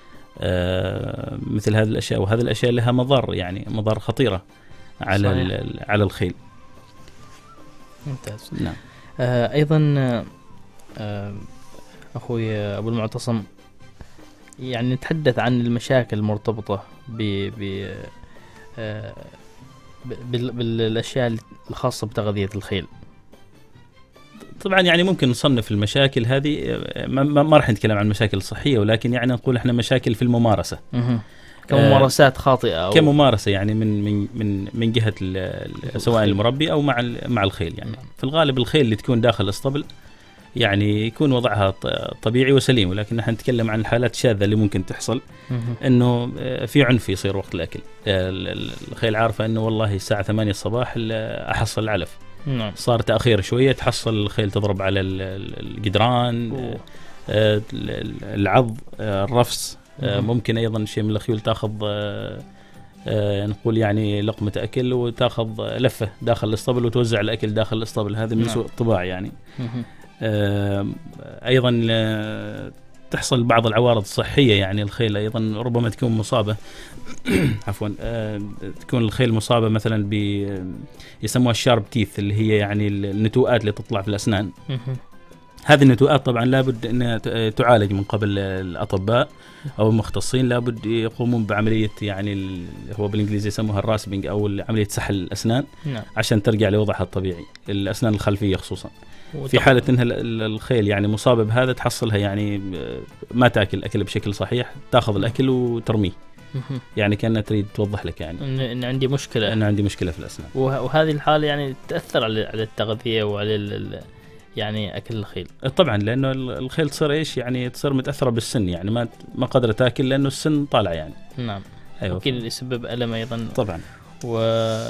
مثل هذه الأشياء، وهذه الأشياء لها مضار، يعني مضار خطيرة على على الخيل. ممتاز. نعم. آه أيضا آه أخوي أبو المعتصم، يعني نتحدث عن المشاكل المرتبطة ب ب آه بالأشياء الخاصة بتغذية الخيل. طبعا يعني ممكن نصنف المشاكل هذه، ما, ما راح نتكلم عن المشاكل الصحية، ولكن يعني نقول احنا مشاكل في الممارسة، كممارسات خاطئة أو كممارسة، يعني من من من من جهة سواء المربي أو مع مع الخيل. يعني في الغالب الخيل اللي تكون داخل الاسطبل يعني يكون وضعها طبيعي وسليم، ولكن نحن نتكلم عن الحالات الشاذة اللي ممكن تحصل، انه في عنف يصير وقت الاكل. الخيل عارفة انه والله الساعة ثمانية الصباح احصل العلف، نعم. صار تأخير شوية، تحصل الخيل تضرب على الجدران، العض، الرفس. ممكن ايضا شيء من الخيول تاخذ نقول يعني لقمة اكل وتاخذ لفة داخل الاسطبل وتوزع الاكل داخل الاسطبل، هذا من سوء الطباع يعني. أيضا تحصل بعض العوارض الصحية، يعني الخيل أيضا ربما تكون مصابة عفوا تكون الخيل مصابة مثلا ب يسموها الشارب تيث، اللي هي يعني النتوءات اللي تطلع في الأسنان. هذه النتوءات طبعا لابد أنها تعالج من قبل الأطباء أو المختصين، لابد يقومون بعملية يعني هو بالإنجليزي يسموها الراسبينج أو عملية سحل الأسنان، عشان ترجع لوضعها الطبيعي، الأسنان الخلفية خصوصا. في حالة انها الخيل يعني مصابة بهذا، تحصلها يعني ما تاكل اكل بشكل صحيح، تاخذ الاكل وترميه، يعني كأنها تريد توضح لك يعني ان عندي مشكلة، ان عندي مشكلة في الاسنان. وهذه الحالة يعني تأثر على على التغذية وعلى يعني اكل الخيل. طبعا لانه الخيل تصير ايش يعني تصير متأثرة بالسن، يعني ما ما قادرة تاكل لانه السن طالع يعني. نعم. أيوة. ممكن يسبب ألم ايضا. طبعا. و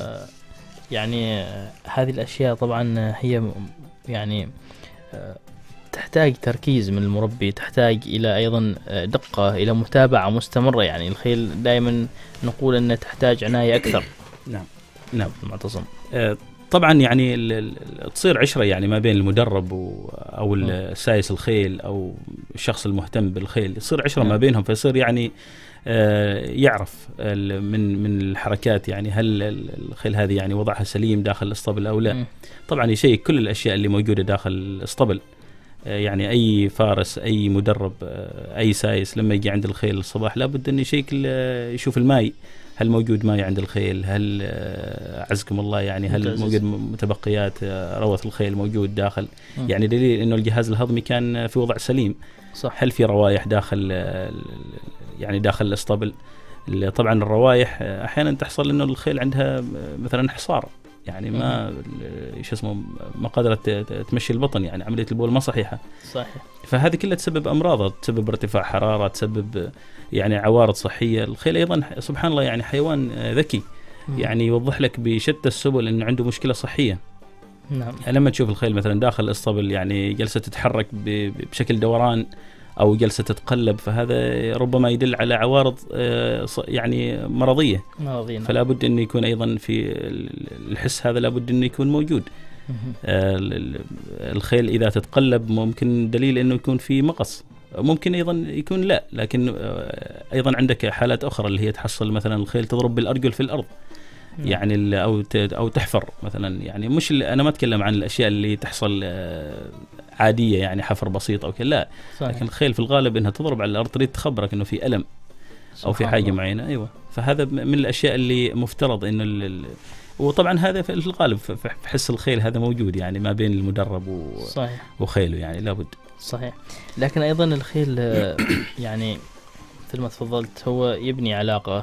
يعني هذه الاشياء طبعا هي يعني تحتاج تركيز من المربي، تحتاج إلى أيضا دقة، إلى متابعة مستمرة. يعني الخيل دائما نقول أنها تحتاج عناية أكثر. نعم نعم معتصم. طبعا يعني تصير عشرة يعني ما بين المدرب أو السايس الخيل أو الشخص المهتم بالخيل، يصير عشرة ما بينهم، فيصير يعني يعرف من من الحركات يعني هل الخيل هذه يعني وضعها سليم داخل الاسطبل أو لا. طبعا يشيك كل الأشياء اللي موجودة داخل الاسطبل، يعني أي فارس أي مدرب أي سايس لما يجي عند الخيل الصباح لابد أن يشيك يشوف الماء، هل موجود ماء عند الخيل، هل عزكم الله يعني هل موجود متبقيات روث الخيل موجود داخل، يعني دليل أنه الجهاز الهضمي كان في وضع سليم. صح. هل في روايح داخل يعني داخل الاسطبل. طبعا الروايح أحيانا تحصل أنه الخيل عندها مثلا حصار، يعني ما ايش اسمه ما قدرت تمشي البطن، يعني عملية البول ما صحيحة. صحيح. فهذه كلها تسبب أمراض، تسبب ارتفاع حرارة، تسبب يعني عوارض صحية. الخيل أيضا سبحان الله يعني حيوان ذكي، يعني يوضح لك بشتى السبل إنه عنده مشكلة صحية. نعم. لما تشوف الخيل مثلا داخل الاسطبل يعني جلسة تتحرك بشكل دوران أو جلسة تتقلب، فهذا ربما يدل على عوارض يعني مرضية. مرضية. فلا بد أن يكون أيضا في الحس هذا لابد أن يكون موجود. الخيل إذا تتقلب ممكن دليل أنه يكون في مقص، ممكن أيضا يكون لا، لكن أيضا عندك حالات أخرى اللي هي تحصل مثلا الخيل تضرب بالأرجل في الأرض، يعني أو أو تحفر مثلا، يعني مش أنا ما أتكلم عن الأشياء اللي تحصل عادية يعني حفر بسيط أو كلا، لا. صحيح. لكن الخيل في الغالب إنها تضرب على الأرض تريد تخبرك إنه في ألم أو في حاجة معينة. أيوة. فهذا من الأشياء اللي مفترض إنه ال... وطبعا هذا في الغالب في حس الخيل هذا موجود يعني ما بين المدرب و... صحيح. وخيله يعني لابد. صحيح. لكن أيضا الخيل يعني مثل ما تفضلت هو يبني علاقة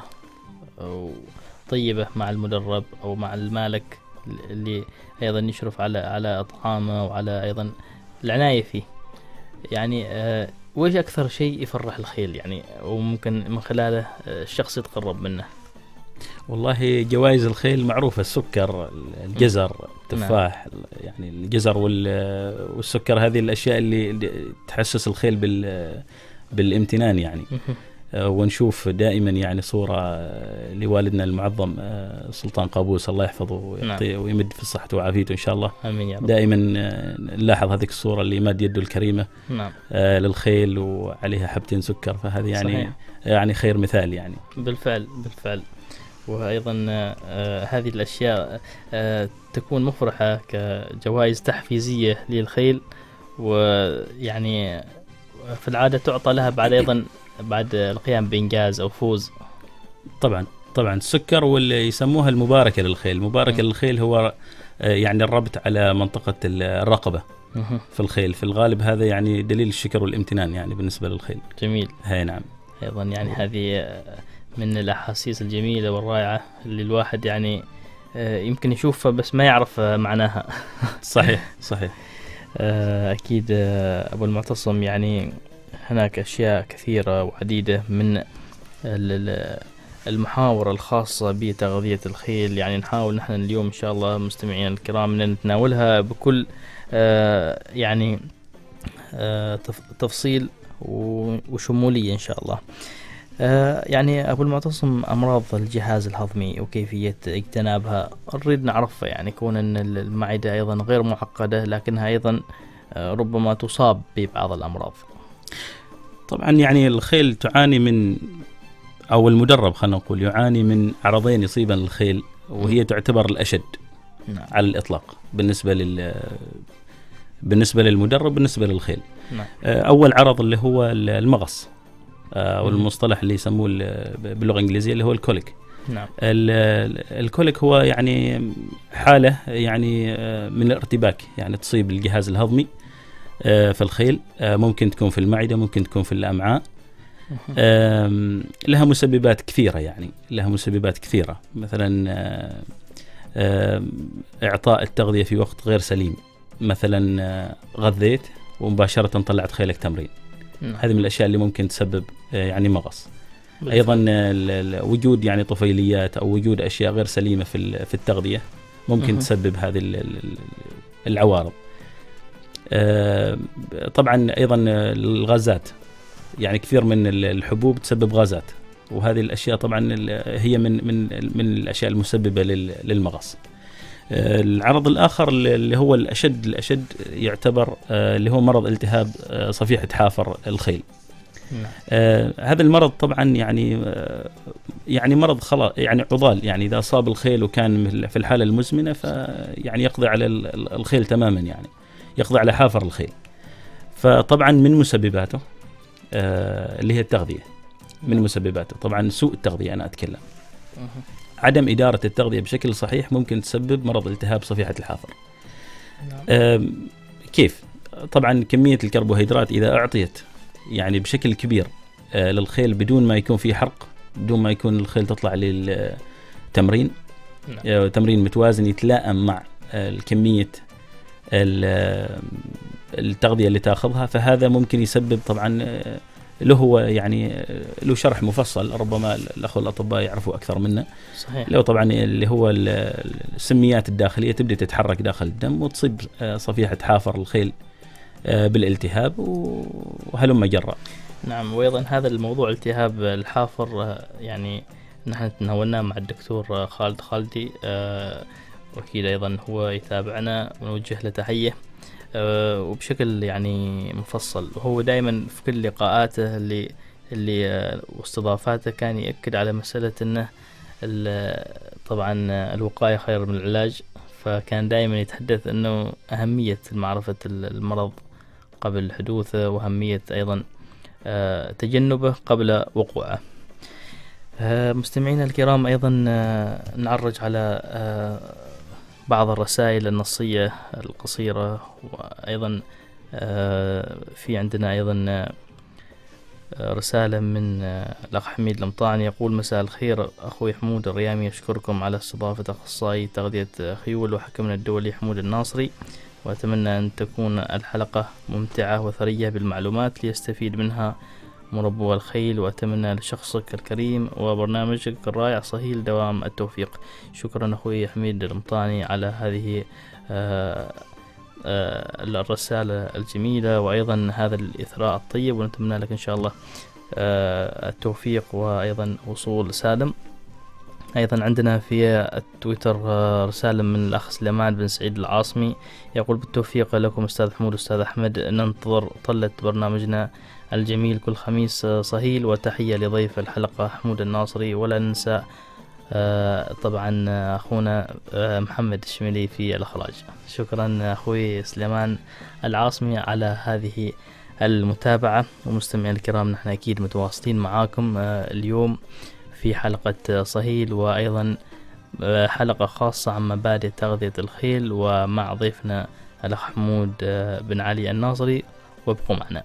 طيبة مع المدرب أو مع المالك اللي أيضا يشرف على على طعامه وعلى أيضا العناية فيه. يعني آه وإيش أكثر شيء يفرح الخيل يعني وممكن من خلاله الشخص يتقرب منه؟ والله جوائز الخيل معروفة، السكر، الجزر، التفاح. نعم. يعني الجزر والسكر، هذه الأشياء اللي تحسس الخيل بال بالامتنان يعني. ونشوف دائما يعني صورة لوالدنا المعظم سلطان قابوس الله يحفظه ويعطيه ويمد في صحته وعافيته إن شاء الله. آمين يا رب. دائما نلاحظ هذيك الصورة اللي ماد يده الكريمة نعم. للخيل وعليها حبتين سكر، فهذه يعني صحيح. يعني خير مثال يعني. بالفعل بالفعل. وأيضا آه هذه الأشياء آه تكون مفرحة كجوائز تحفيزية للخيل، ويعني في العادة تعطى لها بعد أيضا بعد القيام بإنجاز أو فوز. طبعا طبعا السكر واللي يسموها المباركة للخيل. مباركة م. للخيل هو يعني الربط على منطقة الرقبة م. في الخيل، في الغالب هذا يعني دليل الشكر والامتنان يعني بالنسبة للخيل. جميل. هاي نعم. أيضا يعني هذه من الأحاسيس الجميلة والرائعة اللي الواحد يعني يمكن يشوفها بس ما يعرف معناها. صحيح صحيح. أكيد أبو المعتصم، يعني هناك أشياء كثيرة وعديدة من المحاور الخاصة بتغذية الخيل، يعني نحاول نحن اليوم إن شاء الله مستمعين الكرام أن نتناولها بكل يعني تفصيل وشمولية إن شاء الله. يعني أبو المعتصم، أمراض الجهاز الهضمي وكيفية اجتنابها نريد نعرفها، يعني كون أن المعدة أيضا غير معقدة لكنها أيضا ربما تصاب ببعض الأمراض. طبعا يعني الخيل تعاني من، أو المدرب خلينا نقول يعاني من عرضين يصيبن الخيل، وهي تعتبر الأشد نعم. على الإطلاق بالنسبة لل بالنسبة للمدرب بالنسبة للخيل نعم. أول عرض اللي هو المغص، والمصطلح اللي يسموه باللغة الإنجليزية اللي هو الكوليك نعم. الكوليك هو يعني حالة يعني من الارتباك، يعني تصيب الجهاز الهضمي في الخيل، ممكن تكون في المعدة، ممكن تكون في الأمعاء. لها مسببات كثيرة، يعني لها مسببات كثيرة، مثلا إعطاء التغذية في وقت غير سليم، مثلا غذيت ومباشرة طلعت خيلك تمرين، هذه من الأشياء اللي ممكن تسبب يعني مغص. أيضا وجود يعني طفيليات أو وجود أشياء غير سليمة في في التغذية ممكن تسبب هذه العوارض. طبعا أيضا الغازات، يعني كثير من الحبوب تسبب غازات، وهذه الأشياء طبعا هي من من من الأشياء المسببة للمغص. العرض الآخر اللي هو الأشد الأشد يعتبر اللي هو مرض التهاب صفيحة حافر الخيل. آه هذا المرض طبعا يعني آه يعني مرض خلاص يعني عضال، يعني إذا أصاب الخيل وكان في الحالة المزمنة فيعني يقضي على الخيل تماما، يعني يقضي على حافر الخيل. فطبعا من مسبباته آه اللي هي التغذية، من مسبباته طبعا سوء التغذية. أنا أتكلم عدم إدارة التغذية بشكل صحيح ممكن تسبب مرض التهاب صفيحة الحافر. آه كيف؟ طبعا كمية الكربوهيدرات إذا أعطيت يعني بشكل كبير آه للخيل بدون ما يكون في حرق، بدون ما يكون الخيل تطلع للتمرين آه تمرين متوازن يتلائم مع آه الكمية التغذية اللي تأخذها، فهذا ممكن يسبب طبعا آه له هو يعني له شرح مفصل، ربما الأخوة الأطباء يعرفوا أكثر منا. صحيح. له طبعا اللي هو السميات الداخلية تبدأ تتحرك داخل الدم وتصيب صفيحة حافر الخيل بالالتهاب وهلم جرى. نعم. وأيضا هذا الموضوع التهاب الحافر يعني نحن تناولناه مع الدكتور خالد خالدي، وأكيد أيضا هو يتابعنا ونوجه له تحية وبشكل يعني مفصل، وهو دائما في كل لقاءاته اللي اللي واستضافاته كان يأكد على مسألة انه طبعا الوقاية خير من العلاج، فكان دائما يتحدث انه اهمية معرفة المرض قبل حدوثه، واهمية ايضا تجنبه قبل وقوعه. مستمعينا الكرام، ايضا نعرج على بعض الرسائل النصية القصيرة، وأيضا في عندنا أيضا رسالة من الأخ حميد المطاعني يقول: مساء الخير أخوي حمود الريامي، أشكركم على استضافة أخصائي تغذية خيول وحكمنا الدولي حمود الناصري، وأتمنى أن تكون الحلقة ممتعة وثرية بالمعلومات ليستفيد منها مربو الخيل، وأتمنى لشخصك الكريم وبرنامجك الرائع صهيل دوام التوفيق. شكرا أخوي حميد المطاني على هذه الرسالة الجميلة وأيضا هذا الإثراء الطيب، ونتمنى لك إن شاء الله التوفيق وأيضا وصول سالم. أيضا عندنا في التويتر رسالة من الأخ سليمان بن سعيد العاصمي يقول: بالتوفيق لكم أستاذ حمود وأستاذ أحمد، ننتظر طلة برنامجنا الجميل كل خميس صهيل، وتحية لضيف الحلقة حمود الناصري، ولا ننسى طبعا أخونا محمد الشميلي في الإخراج. شكرا أخوي سليمان العاصمي على هذه المتابعة. ومستمعين الكرام، نحن أكيد متواصلين معاكم اليوم في حلقة صهيل، وأيضا حلقة خاصة عن مبادئ تغذية الخيل، ومع ضيفنا الأخ حمود بن علي الناصري، وابقوا معنا.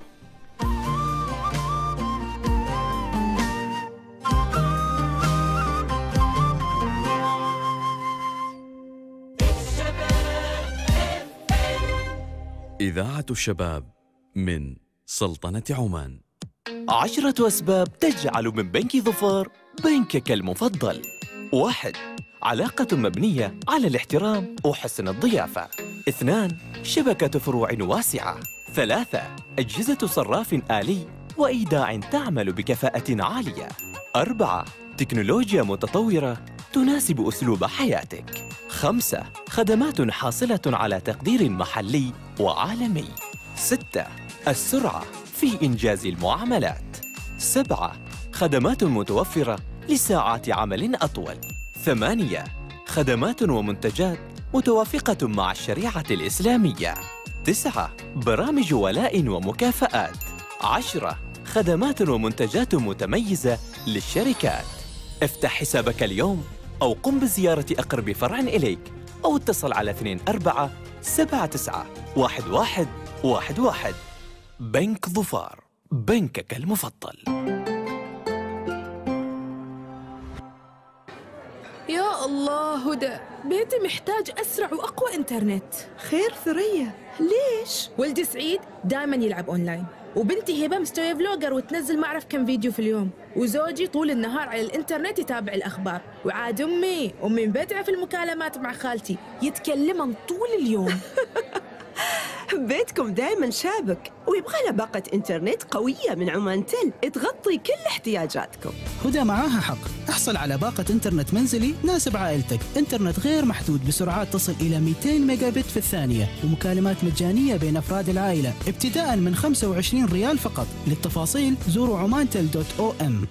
إذاعة الشباب من سلطنة عمان. عشرة أسباب تجعل من بنك ظفار بنكك المفضل. واحد، علاقة مبنية على الاحترام وحسن الضيافة. اثنان، شبكة فروع واسعة. ثلاثة، أجهزة صراف آلي وإيداع تعمل بكفاءة عالية. أربعة، تكنولوجيا متطورة تناسب أسلوب حياتك. خمسة، خدمات حاصلة على تقدير محلي وعالمي. ستة، السرعة في إنجاز المعاملات. سبعة، خدمات متوفرة لساعات عمل أطول. ثمانية، خدمات ومنتجات متوافقة مع الشريعة الإسلامية. تسعة، برامج ولاء ومكافآت. عشرة، خدمات ومنتجات متميزة للشركات. افتح حسابك اليوم أو قم بزيارة أقرب فرع إليك، أو اتصل على اثنين أربعة سبعة تسعة واحد واحد واحد واحد. بنك ظفار، بنكك المفضل. يا الله هدى، بيتي محتاج أسرع وأقوى إنترنت. خير ثريا، ليش؟ ولدي سعيد دائما يلعب أونلاين، وبنتي هبة مستوية فلوجر وتنزل ما أعرف كم فيديو في اليوم، وزوجي طول النهار على الإنترنت يتابع الأخبار، وعاد أمي أمي مبدعة في المكالمات مع خالتي، يتكلمن طول اليوم. بيتكم دائما شابك ويبغى له باقة إنترنت قوية من عمان تل تغطي كل احتياجاتكم. هدى معاها حق، احصل على باقة إنترنت منزلي ناسب عائلتك، إنترنت غير محدود بسرعات تصل إلى مئتين ميجا بت في الثانية، ومكالمات مجانية بين أفراد العائلة ابتداء من خمسة وعشرين ريال فقط. للتفاصيل زوروا عمان تل دوت أو إم.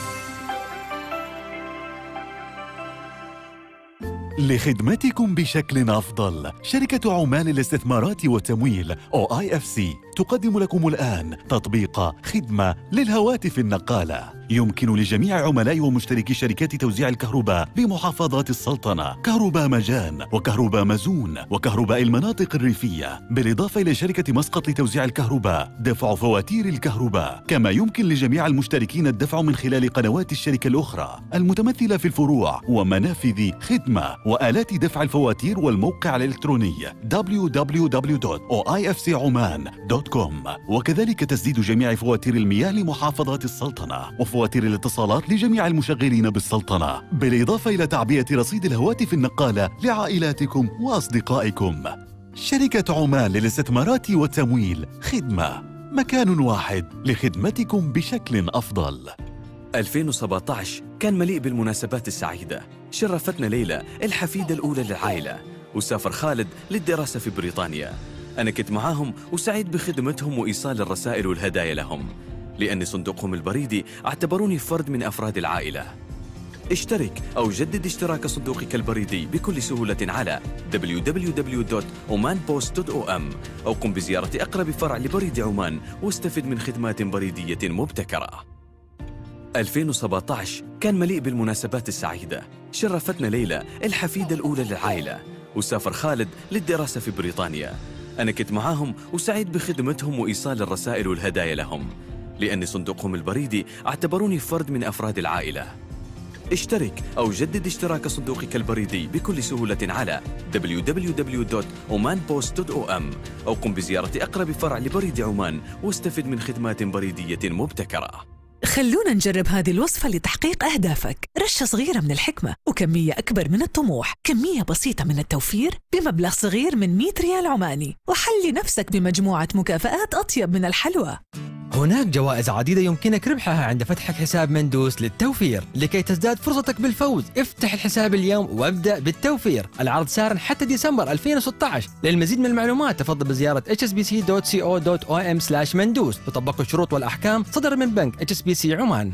لخدمتكم بشكل أفضل، شركة عمان للاستثمارات والتمويل أو آي إف سي تقدم لكم الآن تطبيق خدمة للهواتف النقالة. يمكن لجميع عملاء ومشتركي شركات توزيع الكهرباء بمحافظات السلطنة كهرباء مجان وكهرباء مزون وكهرباء المناطق الريفية، بالإضافة إلى شركة مسقط لتوزيع الكهرباء دفع فواتير الكهرباء. كما يمكن لجميع المشتركين الدفع من خلال قنوات الشركة الأخرى المتمثلة في الفروع ومنافذ خدمة وآلات دفع الفواتير، والموقع الإلكتروني دبليو دبليو دبليو دوت أو آي إف سي عمان دوت كوم. وكذلك تسديد جميع فواتير المياه لمحافظات السلطنة وفواتير الاتصالات لجميع المشغلين بالسلطنة، بالإضافة إلى تعبئة رصيد الهواتف النقالة لعائلاتكم وأصدقائكم. شركة عمان للاستثمارات والتمويل، خدمة، مكان واحد لخدمتكم بشكل أفضل. ألفين وسبعة عشر كان مليء بالمناسبات السعيدة. شرفتنا ليلى الحفيدة الأولى للعائلة، وسافر خالد للدراسة في بريطانيا. أنا كنت معاهم وسعيد بخدمتهم وإيصال الرسائل والهدايا لهم، لأن صندوقهم البريدي اعتبروني فرد من أفراد العائلة. اشترك أو جدد اشتراك صندوقك البريدي بكل سهولة على دبليو دبليو دبليو دوت عمان بوست دوت أو إم، أو قم بزيارة أقرب فرع لبريد عمان واستفد من خدمات بريدية مبتكرة. ألفين وسبعة عشر كان مليء بالمناسبات السعيدة. شرفتنا ليلى الحفيدة الأولى للعائلة، وسافر خالد للدراسة في بريطانيا. أنا كنت معاهم وسعيد بخدمتهم وإيصال الرسائل والهدايا لهم، لأن صندوقهم البريدي اعتبروني فرد من أفراد العائلة. اشترك أو جدد اشتراك صندوقك البريدي بكل سهولة على دبليو دبليو دبليو دوت عمان بوست دوت أو إم، أو قم بزيارة أقرب فرع لبريد عمان واستفد من خدمات بريدية مبتكرة. خلونا نجرب هذه الوصفة لتحقيق أهدافك. رشة صغيرة من الحكمة وكمية أكبر من الطموح، كمية بسيطة من التوفير بمبلغ صغير من مئة ريال عماني، وحلي نفسك بمجموعة مكافآت أطيب من الحلوى. هناك جوائز عديدة يمكنك ربحها عند فتحك حساب مندوس للتوفير. لكي تزداد فرصتك بالفوز افتح الحساب اليوم وابدأ بالتوفير. العرض سار حتى ديسمبر ألفين وستة عشر. للمزيد من المعلومات تفضل بزيارة إتش إس بي سي دوت سي أو دوت أو إم سلاش مندوس. تطبق الشروط والأحكام. صدر من بنك إتش إس بي سي عمان.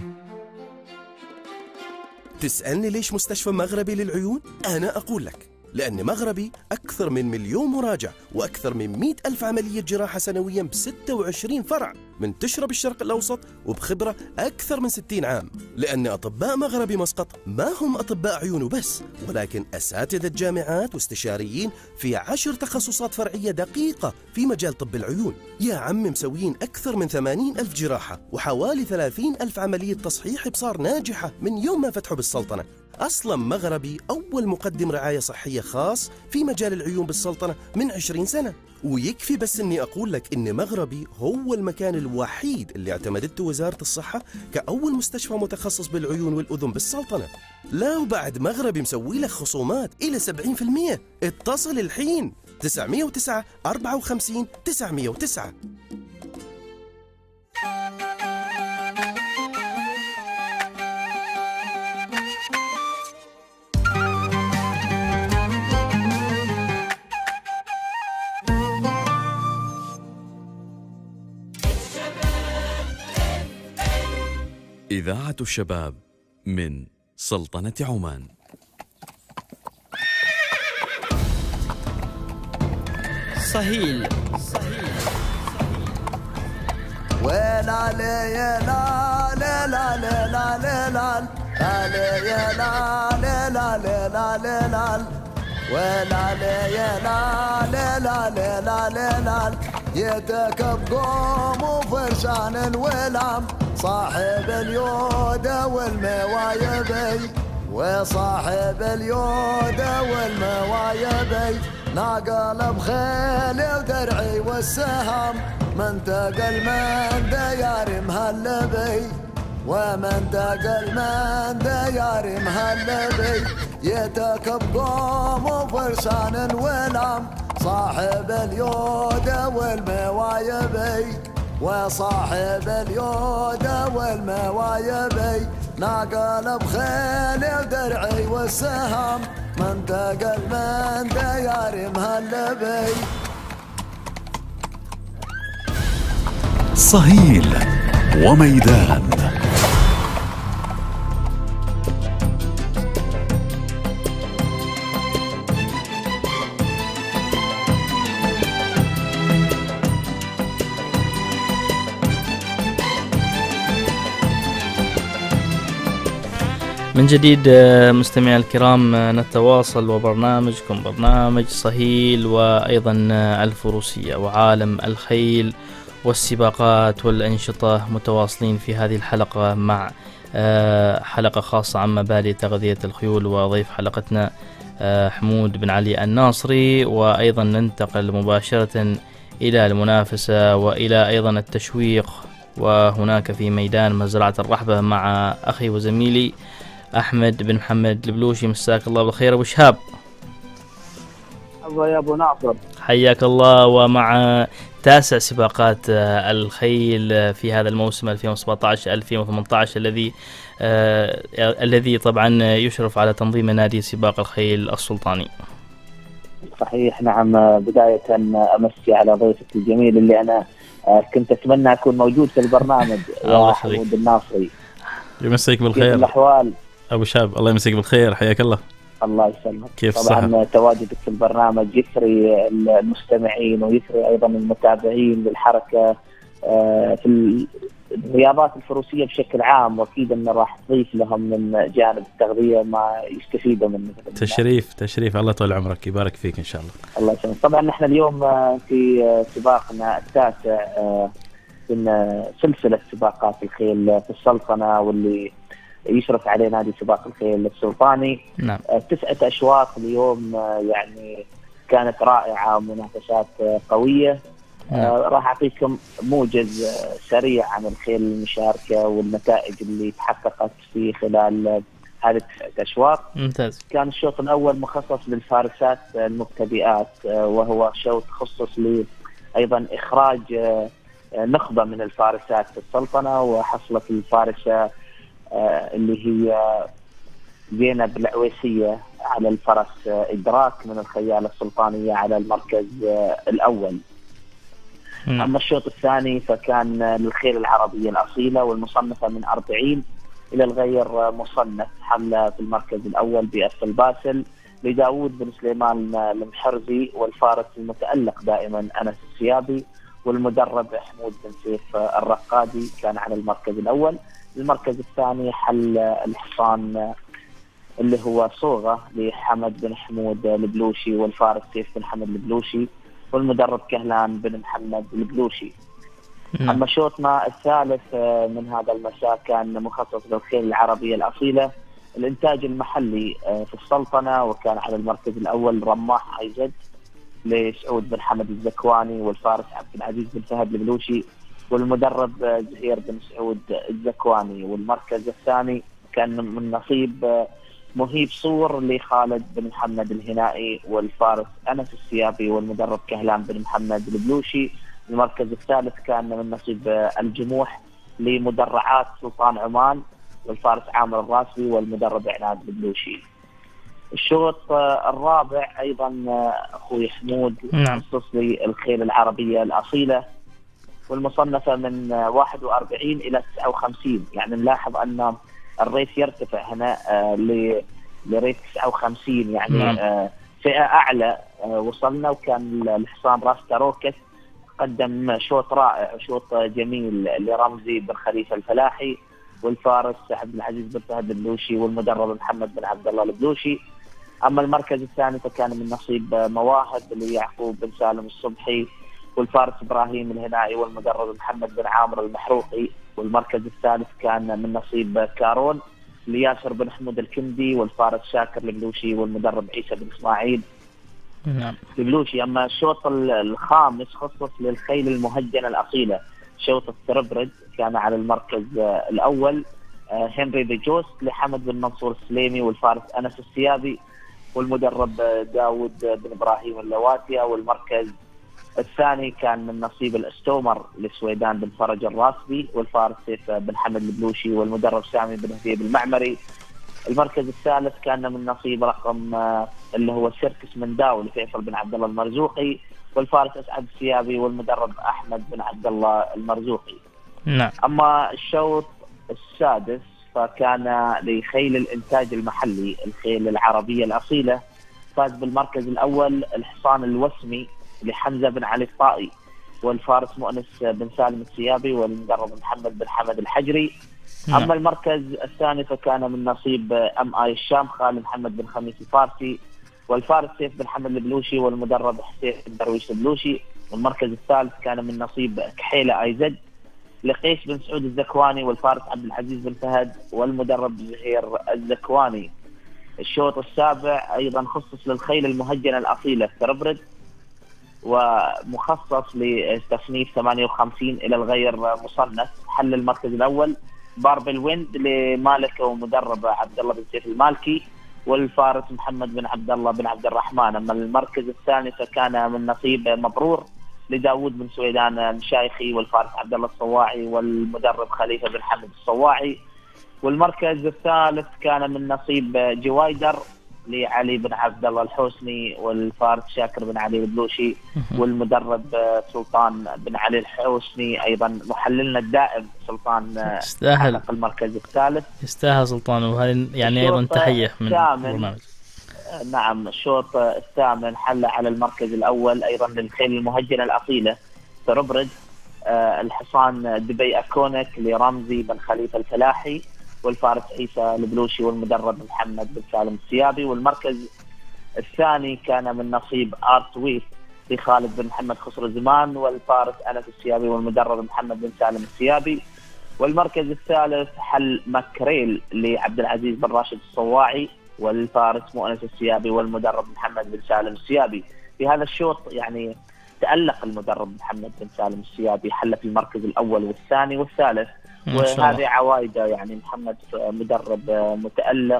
تسألني ليش مستشفى مغربي للعيون؟ أنا أقول لك، لأن مغربي أكثر من مليون مراجع وأكثر من مئة ألف عملية جراحة سنويا بستة وعشرين فرع منتشرة بالشرق الأوسط وبخبرة أكثر من ستين عام. لأن أطباء مغربي مسقط ما هم أطباء عيون وبس، ولكن أساتذة جامعات واستشاريين في عشر تخصصات فرعية دقيقة في مجال طب العيون. يا عم مسويين أكثر من ثمانين ألف جراحة وحوالي ثلاثين ألف عملية تصحيح إبصار ناجحة من يوم ما فتحوا بالسلطنة. أصلا مغربي أول مقدم رعاية صحية خاص في مجال العيون بالسلطنة من عشرين سنة. ويكفي بس أني أقول لك أن مغربي هو المكان الوحيد اللي اعتمدته وزارة الصحة كأول مستشفى متخصص بالعيون والأذن بالسلطنة. لا وبعد مغربي مسوي لك خصومات إلى سبعين بالمئة. اتصل الحين تسعمئة وتسعة أربعة وخمسين تسعمئة وتسعة. إذاعة الشباب من سلطنة عمان. صهيل ولا لا يا لا لا لا لا لا لا لا يا لا لا لا لا لا لا ولا لا يا لا لا لا لا لا لا يدك بقوم وفرشان الولام صاحب اليود والموايبي وصاحب اليود والموايبي ناقل بخيلي ودرعي والسهام منطق من ديار مهلبي ومنطق من ديار مهلبي يدك بقوم وفرسان الولام صاحب اليود والموايبي وصاحب اليود والموايبي ناقل بخيلي ودرعي والسهام منطق من ديار مهلبي. صهيل وميدان. من جديد مستمعي الكرام نتواصل وبرنامجكم برنامج صهيل وأيضا الفروسية وعالم الخيل والسباقات والأنشطة متواصلين في هذه الحلقة مع حلقة خاصة عن مبادئ تغذية الخيول وضيف حلقتنا حمود بن علي الناصري. وأيضا ننتقل مباشرة إلى المنافسة وإلى أيضا التشويق وهناك في ميدان مزرعة الرحبة مع أخي وزميلي أحمد بن محمد البلوشي. مساك الله بالخير أبو شهاب. الله يا أبو ناصر حياك الله. ومع تاسع سباقات الخيل في هذا الموسم ألفين وسبعة عشر ألفين وثمانية عشر الذي آه الذي طبعا يشرف على تنظيم نادي سباق الخيل السلطاني. صحيح نعم. بداية أمسي على ضيفك الجميل اللي أنا كنت أتمنى أكون موجود في البرنامج يا حمود الناصري. يمسيك بالخير. كيف الأحوال أبو شاب؟ الله يمسيك بالخير حياك الله. الله يسلمك. كيف طبعا الصحة؟ تواجدك في البرنامج يثري المستمعين ويثري أيضا المتابعين للحركة في الرياضات الفروسية بشكل عام، وأكيد أنه راح تضيف لهم من جانب التغذية ما يستفيدوا منه. تشريف تشريف الله طول عمرك يبارك فيك إن شاء الله. الله يسلمك. طبعا نحن اليوم في سباقنا التاسع من سلسلة سباقات الخيل في السلطنة واللي يشرف عليه نادي سباق الخيل السلطاني. نعم. تسعة أشواط اليوم يعني كانت رائعة ومنافسات قوية. آه راح أعطيكم موجز سريع عن الخيل المشاركة والنتائج اللي تحققت في خلال هذه التسعة أشواط. ممتاز. كان الشوط الأول مخصص للفارسات المبتدئات، وهو شوط خصص لي أيضا إخراج نخبة من الفارسات في السلطنة، وحصلت الفارسة اللي هي زينب العويسية على الفرس إدراك من الخيالة السلطانية على المركز الأول. م. أما الشوط الثاني فكان للخيل العربية الأصيلة والمصنفة من أربعين إلى الغير مصنف، حل في المركز الأول بأس الباسل لداود بن سليمان المحرزي، والفارس المتألق دائما أنس السيابي، والمدرب حمود بن سيف الرقادي كان على المركز الأول. المركز الثاني حل الحصان اللي هو صوغة لحمد بن حمود البلوشي، والفارس سيف بن حمد البلوشي، والمدرب كهلان بن محمد البلوشي. أما شوطنا الثالث من هذا المساء كان مخصص للخيل العربية الأصيلة، الإنتاج المحلي في السلطنة، وكان على المركز الأول رماح عيزد لسعود بن حمد الزكواني، والفارس عبد العزيز بن فهد البلوشي، والمدرب زهير بن سعود الزكواني. والمركز الثاني كان من نصيب مهيب صور لخالد بن محمد الهنائي، والفارس أنس السيابي، والمدرب كهلان بن محمد البلوشي. المركز الثالث كان من نصيب الجموح لمدرعات سلطان عمان، والفارس عامر الراسبي، والمدرب عناد البلوشي. الشوط الرابع أيضا أخوي حمود خصص لي الخيل العربية الأصيلة والمصنفة من واحد وأربعين إلى تسعة وخمسين، يعني نلاحظ أن الريت يرتفع هنا لريت تسعة وخمسين، يعني نعم. فئة أعلى وصلنا، وكان الحصان راس تاروكس قدم شوط رائع، شوط جميل لرمزي بن خليفة الفلاحي، والفارس عبد العزيز بن فهد البلوشي، والمدرب محمد بن عبد الله البلوشي. أما المركز الثاني فكان من نصيب مواهب ليعقوب بن سالم الصبحي، والفارس إبراهيم الهنائي، والمدرب محمد بن عامر المحروقي. والمركز الثالث كان من نصيب كارون لياسر بن حمود الكندي، والفارس شاكر البلوشي، والمدرب عيسى بن إسماعيل نعم البلوشي. أما الشوط الخامس خصص للخيل المهجنة الأصيلة، شوط التربرد كان على المركز الأول هنري بجوست لحمد بن منصور السليمي، والفارس أنس السيابي، والمدرب داود بن إبراهيم اللواتية. والمركز الثاني كان من نصيب الاستومر لسويدان بن فرج الراسبي، والفارس سيف بن حمد البلوشي، والمدرب سامي بن هديب المعمري. المركز الثالث كان من نصيب رقم اللي هو سيركس من داو لفيصل بن عبد الله المرزوقي، والفارس اسعد السيابي، والمدرب احمد بن عبد الله المرزوقي. نعم. اما الشوط السادس فكان لخيل الانتاج المحلي الخيل العربيه الاصيله، فاز بالمركز الاول الحصان الوسمي لحمزه بن علي الطائي، والفارس مؤنس بن سالم السيابي، والمدرب محمد بن حمد الحجري. نعم. أما المركز الثاني فكان من نصيب أم آي الشام خالد محمد بن خميس الفارسي، والفارس سيف بن حمد البلوشي، والمدرب حسين درويش البلوشي. والمركز الثالث كان من نصيب كحيلة آي زد لقيس بن سعود الزكواني، والفارس عبد العزيز بن فهد، والمدرب زهير الزكواني. الشوط السابع أيضا خصص للخيل المهجنة الأصيلة تربرد، ومخصص لتصنيف ثمانية وخمسين إلى الغير مصنف. حل المركز الأول بارب الويند لمالك ومدرب عبد الله بن سيف المالكي، والفارس محمد بن عبد الله بن عبد الرحمن. أما المركز الثاني فكان من نصيب مبرور لداود بن سويدان المشايخي، والفارس عبد الله الصواعي، والمدرب خليفة بن حمد الصواعي. والمركز الثالث كان من نصيب جوايدر لعلي بن عبد الله الحوسني، والفارس شاكر بن علي البلوشي، والمدرب سلطان بن علي الحوسني. أيضا محللنا الدائم سلطان يستاهل المركز الثالث، يستاهل سلطان، وهذه يعني أيضا تحية من البرنامج. نعم. الشوط الثامن حل على المركز الأول أيضا للخيل المهجنة الأصيلة تربرد، الحصان دبي أكونك لرمزي بن خليفة الفلاحي، والفارس عيسى البلوشي، والمدرب محمد بن سالم السيابي. والمركز الثاني كان من نصيب آرت ويف لخالد بن محمد خسر زمان، والفارس أنس السيابي، والمدرب محمد بن سالم السيابي. والمركز الثالث حل مكريل لعبد العزيز بن راشد الصواعي، والفارس مؤنس السيابي، والمدرب محمد بن سالم السيابي. في هذا الشوط يعني تألق المدرب محمد بن سالم السيابي، حل في المركز الأول والثاني والثالث، وهذه عوايده. يعني محمد مدرب متألق،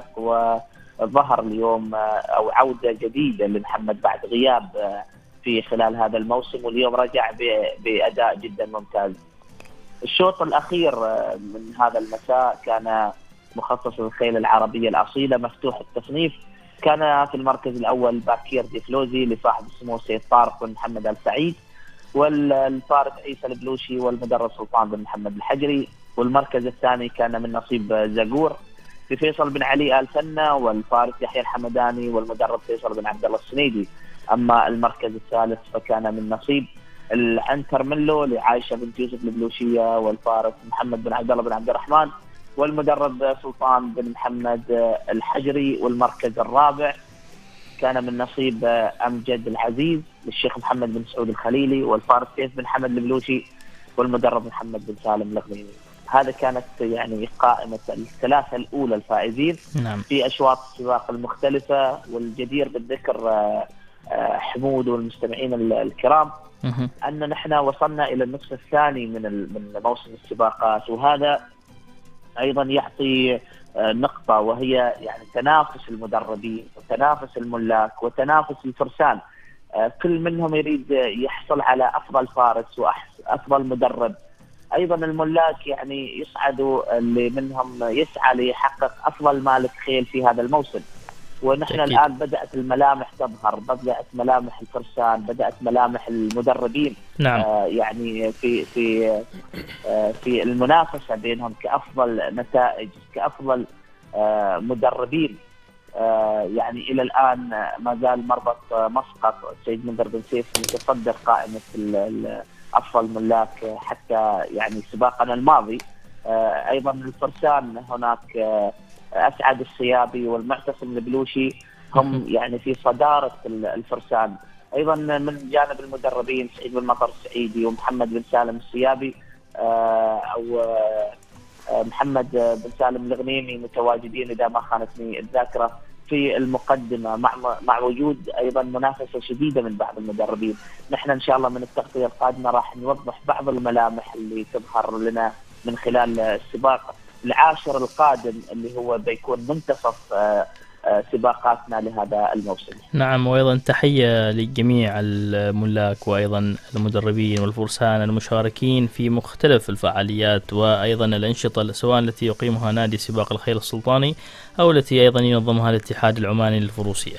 وظهر اليوم أو عودة جديدة لمحمد بعد غياب في خلال هذا الموسم، واليوم رجع بأداء جدا ممتاز. الشوط الأخير من هذا المساء كان مخصص للخيل العربية الأصيلة مفتوح التصنيف. كان في المركز الأول باكير دي فلوزي لصاحب السمو سيد طارق بن محمد آل سعيد، والفارس عيسى البلوشي والمدرب سلطان بن محمد الحجري. والمركز الثاني كان من نصيب زاقور لفيصل بن علي آل سنة والفارس يحيى الحمداني والمدرب فيصل بن عبد الله السنيدي. أما المركز الثالث فكان من نصيب العنتر ملو لعائشة بنت يوسف البلوشية والفارس محمد بن عبد الله بن عبد الرحمن والمدرب سلطان بن محمد الحجري. والمركز الرابع كان من نصيب أمجد العزيز للشيخ محمد بن سعود الخليلي والفارس سيف بن حمد البلوشي والمدرب محمد بن سالم الغنيمي. هذا كانت يعني قائمة الثلاثة الأولى الفائزين نعم. في أشواط السباق المختلفة. والجدير بالذكر حمود والمستمعين الكرام أن نحن وصلنا إلى النصف الثاني من من موسم السباقات، وهذا أيضا يعطي نقطة، وهي يعني تنافس المدربين وتنافس الملاك وتنافس الفرسان. كل منهم يريد يحصل على أفضل فارس وأفضل مدرب. أيضا الملاك يعني يسعدوا اللي منهم يسعى ليحقق أفضل مالك خيل في هذا الموسم. ونحن أكيد. الآن بدأت الملامح تظهر، بدأت ملامح الفرسان، بدأت ملامح المدربين نعم. آه يعني في في آه في المنافسة بينهم كأفضل نتائج، كأفضل آه مدربين. آه يعني إلى الآن ما زال مربط مسقط السيد منذر بن سيف متصدر قائمة أفضل ملاك حتى يعني سباقنا الماضي. آه أيضا الفرسان هناك آه أسعد السيابي والمعتصم البلوشي هم يعني في صدارة الفرسان. أيضا من جانب المدربين سعيد بن مطر السعيدي ومحمد بن سالم السيابي آه أو آه محمد بن سالم الغنيمي متواجدين إذا ما خانتني الذاكرة في المقدمة، مع مع وجود أيضا منافسة شديدة من بعض المدربين. نحن إن شاء الله من التغطية القادمة راح نوضح بعض الملامح اللي تظهر لنا من خلال السباق العاشر القادم اللي هو بيكون منتصف سباقاتنا لهذا الموسم. نعم، وأيضا تحية لجميع الملاك وأيضا المدربين والفرسان المشاركين في مختلف الفعاليات وأيضا الأنشطة سواء التي يقيمها نادي سباق الخيل السلطاني أو التي أيضا ينظمها الاتحاد العماني للفروسية.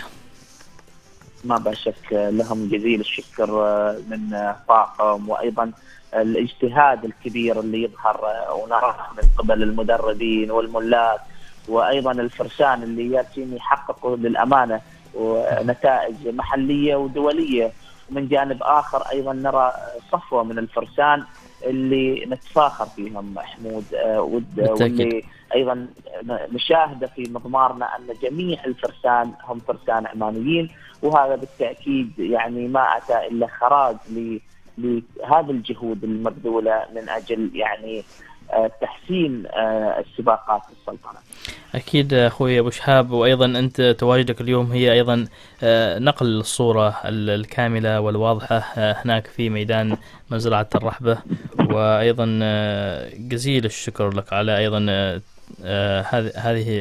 ما بشك لهم جزيل الشكر من طاقم، وأيضا الاجتهاد الكبير اللي يظهر ونراه من قبل المدربين والملاك وأيضا الفرسان اللي ياتين يحققوا للأمانة ونتائج محلية ودولية. ومن جانب آخر أيضا نرى صفوة من الفرسان اللي نتفاخر فيهم حمود، واللي أيضا نشاهد في مضمارنا أن جميع الفرسان هم فرسان عمانيين، وهذا بالتأكيد يعني ما أتى إلا خراج لهذه الجهود المبذولة من أجل يعني تحسين السباقات السلطنة. أكيد أخوي أبو شهاب، وأيضا أنت تواجدك اليوم هي أيضا نقل الصورة الكاملة والواضحة هناك في ميدان مزرعة الرحبة، وأيضا جزيل الشكر لك على أيضا هذه هذه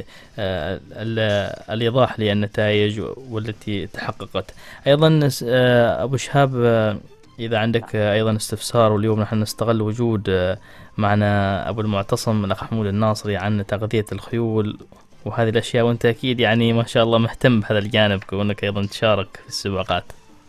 الإيضاح للنتائج والتي تحققت. أيضا أبو شهاب إذا عندك أيضا استفسار، واليوم نحن نستغل وجود معنا أبو المعتصم الأخ حمود الناصري عن تغذية الخيول وهذه الأشياء، وأنت أكيد يعني ما شاء الله مهتم بهذا الجانب كونك أيضا تشارك في السباقات.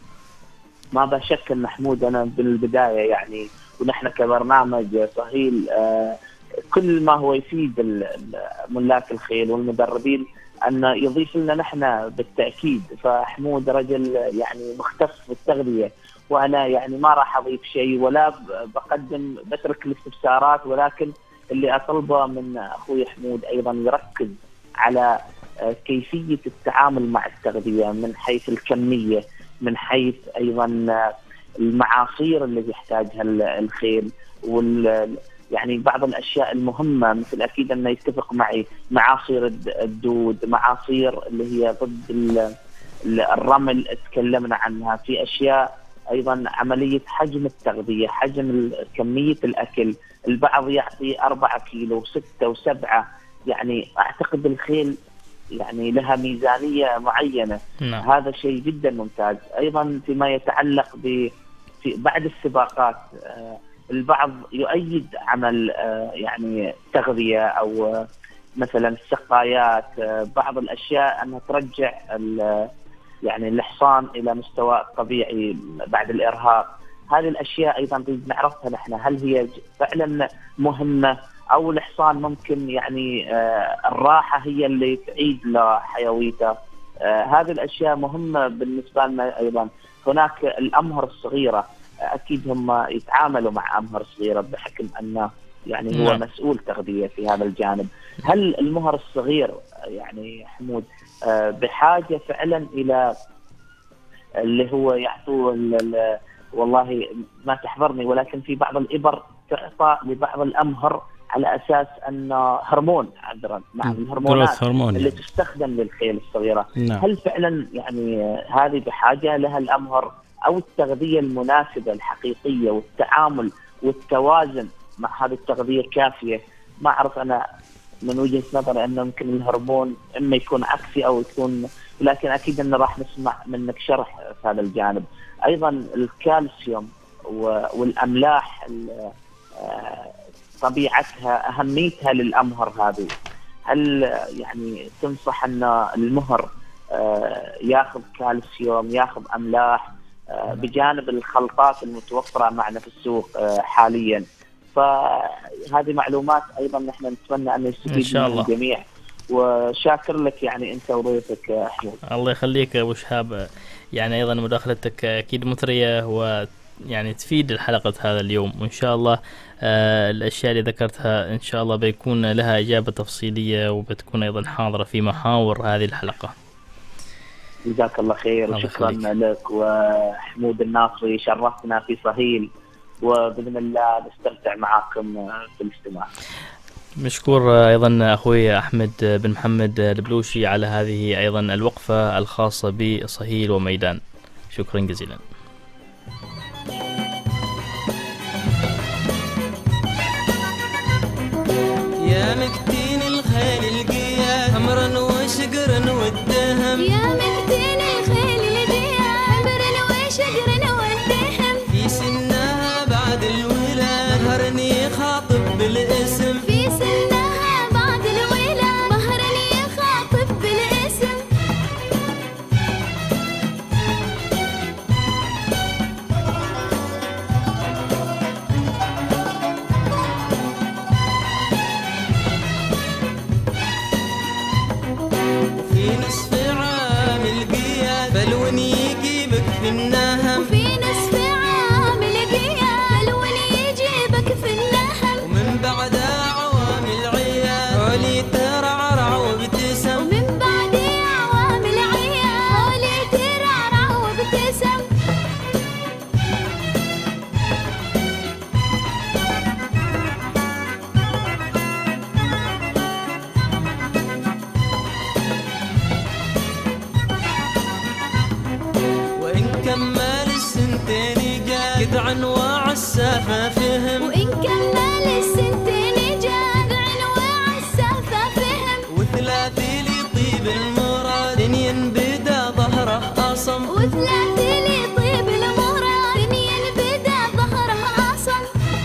ما بشك أن حمود أنا بالبداية يعني ونحن كبرنامج صهيل آه كل ما هو يفيد ملاك الخيل والمدربين أن يضيف لنا نحن بالتأكيد. فحمود رجل يعني مختص في التغذية، وأنا يعني ما راح أضيف شيء ولا بقدم بترك الاستفسارات، ولكن اللي أطلبه من أخوي حمود أيضا يركز على كيفية التعامل مع التغذية من حيث الكمية، من حيث أيضا المعاصير اللي يحتاجها الخيل، وال يعني بعض الأشياء المهمة مثل أكيد أنه يتفق معي معاصير الدود، معاصير اللي هي ضد الرمل تكلمنا عنها، في أشياء أيضا عملية حجم التغذية، حجم كمية الأكل. البعض يعطي أربعة كيلو وستة وسبعة، يعني أعتقد الخيل يعني لها ميزانية معينة. نعم. هذا شيء جدا ممتاز. أيضا فيما يتعلق ب في بعد السباقات، البعض يؤيد عمل يعني تغذية أو مثلا السقايات، بعض الأشياء أنها ترجع يعني الحصان إلى مستوى طبيعي بعد الإرهاق. هذه الأشياء أيضا نعرفها نحن، هل هي فعلا مهمة أو الحصان ممكن يعني الراحة هي اللي تعيد له حيويته؟ هذه الأشياء مهمة بالنسبة لنا. أيضا هناك الأمهر الصغيرة، أكيد هم يتعاملوا مع أمهر صغيرة بحكم أنه يعني هو نعم. مسؤول تغذية في هذا الجانب. هل المهر الصغير يعني حمود بحاجة فعلا إلى اللي هو يعطوه والله ما تحضرني، ولكن في بعض الإبر تعطى لبعض الأمهر على أساس أنه هرمون عذرا مع الهرمونات اللي تستخدم للخيل الصغيرة. نعم. هل فعلا يعني هذه بحاجة لها الأمهر أو التغذية المناسبة الحقيقية والتعامل والتوازن مع هذه التغذية كافية؟ ما أعرف أنا من وجهة نظري أنه ممكن الهرمون إما يكون عكسي أو يكون، لكن أكيد أنه راح نسمع منك شرح في هذا الجانب. أيضا الكالسيوم والأملاح طبيعتها أهميتها للأمهر هذه، هل يعني تنصح أن المهر ياخذ كالسيوم ياخذ أملاح بجانب الخلطات المتوفرة معنا في السوق حاليا؟ فهذه معلومات أيضا نحن نتمنى أن يستفيد منها الجميع، وشاكر لك يعني أنت وضيفك أحمد. الله يخليك أبو شهاب، يعني أيضا مداخلتك أكيد مثرية ويعني تفيد الحلقة هذا اليوم، وإن شاء الله آه الأشياء اللي ذكرتها إن شاء الله بيكون لها إجابة تفصيلية وبتكون أيضا حاضرة في محاور هذه الحلقة. جزاك الله خير وشكرا لك. وحمود الناصري شرفتنا في صهيل، وبإذن الله نستمتع معكم في الاستماع. مشكور أيضا أخوي أحمد بن محمد البلوشي على هذه أيضا الوقفة الخاصة بصهيل وميدان، شكرا جزيلا. يا مكتين الخيل القيا همرا وشقرا والدهم، يا مكتين الخيل القيا همرا وشقرا والدهم، في سنها بعد الولا مهرني خاطب بالاسم، في سنها بعد الولا مهرني خاطب بالاسم. وفي نصف عام القيا فلون يجيبك في النهم، وفي نصف عام القيا فلون يجيبك في النهم، ومن بعد عوام العيا حولي ترعرع وابتسم، ومن بعد عوام العيا حولي ترعرع وابتسم. وإن كمل السنتين جاء قطع انواع السافة فهم، وإن كمل السنتين جاء قطع انواع السافة فهم، وثلاثي لطيب المراد ينبدا ظهره أصم، وثلاثي لطيب المراد ينبدا ظهره أصم.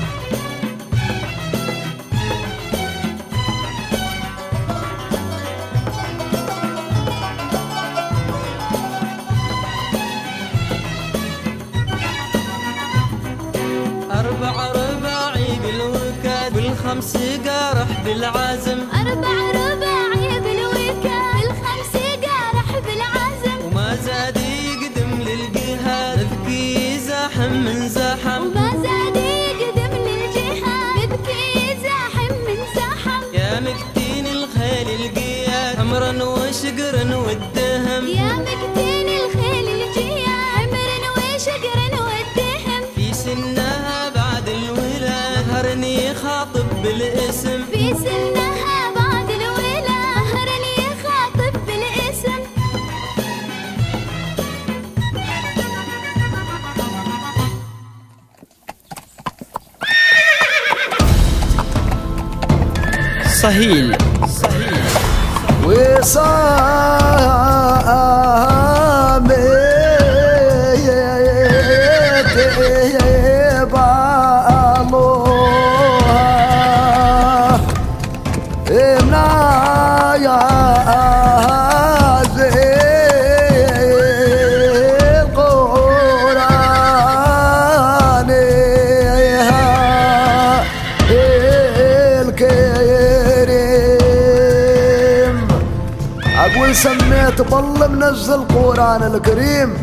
أربع رباعي بالوكاد والخمس قارح بالعزم، أربع رباعي بالوكاد والخمس قارح بالعزم، وما زاد يقدم للجهاد ذكي زاحم من زحم، وما زاد يقدم للجهاد ذكي زاحم من زحم. يا مكتين الخيل القياد همرا وشقرا والدهم، يا مكتين الخيل القياد همرا وشقرا والدهم، في سنها بعد الولا مهرني خاطب بالاسم، في سنها بعد الولا مهرني خاطب بالاسم. صهيل. وصامي سميت بل منزل القرآن الكريم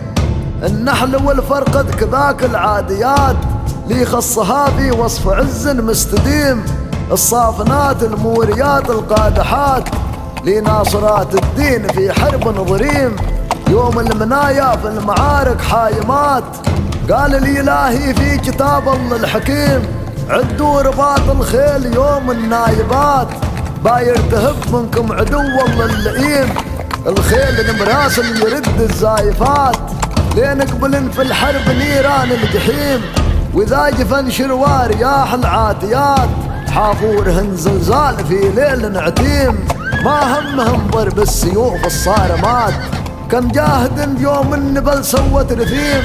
النحل والفرقد كذاك العاديات لي خصها في وصف عز مستديم الصافنات الموريات القادحات لي ناصرات الدين في حرب ضريم يوم المنايا في المعارك حايمات قال الإلهي في كتاب الله الحكيم عدوا رباط الخيل يوم النايبات باير تهب منكم عدو الله اللئيم الخيل المراسل يرد الزايفات لين قبلن في الحرب نيران الجحيم وإذا جفن شروا رياح العاتيات حافورهن زلزال في ليل عتيم ما همهم ضرب السيوف الصارمات كم جاهد بيوم النبل سوت رثيم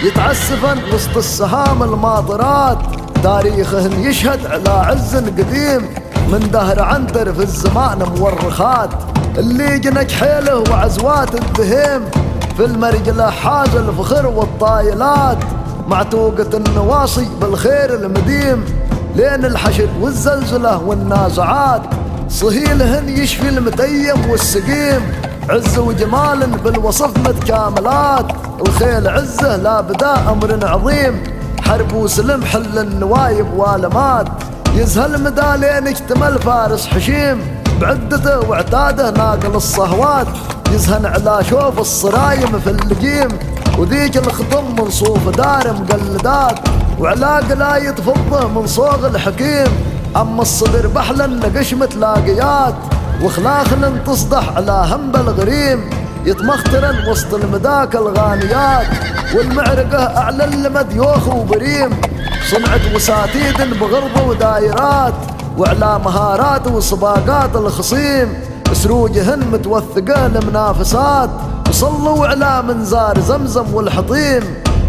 يتعسفن وسط السهام الماطرات تاريخهن يشهد على عز قديم من دهر عنتر في الزمان مورخات اللي جنك حيله وعزوات الدهيم في المرجلة حاز الفخر والطايلات معتوقة النواصي بالخير المديم لين الحشد والزلزلة والنازعات صهيلهن يشفي المتيم والسقيم عز وجمال بالوصف متكاملات الخيل عزه لا بدا أمر عظيم حرب وسلم حل النوايب والمات يزهل مدى لين اكتمل فارس حشيم بعدته واعتاده ناقل الصهوات يزهن على شوف الصرايم في اللجيم وذيك الخطم من صوف دار مقلدات وعلى قلاية فضه من صوغ الحكيم أما الصدر بحلا نقش متلاقيات وخلاخنا تصدح على هم بالغريم يتمخترن وسط المداك الغانيات والمعرقة أعلى المديوخ وبريم صنعت وساتيد بغرض ودايرات وعلى مهارات وسباقات الخصيم سروجهن متوثقة المنافسات وصلوا على منزار زمزم والحطيم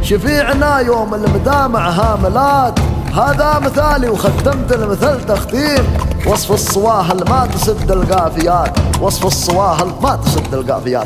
شفيعنا يوم المدامع هاملات هذا مثالي وختمت المثل تختيم وصف الصواهل ما تسد القافيات وصف الصواهل ما تسد القافيات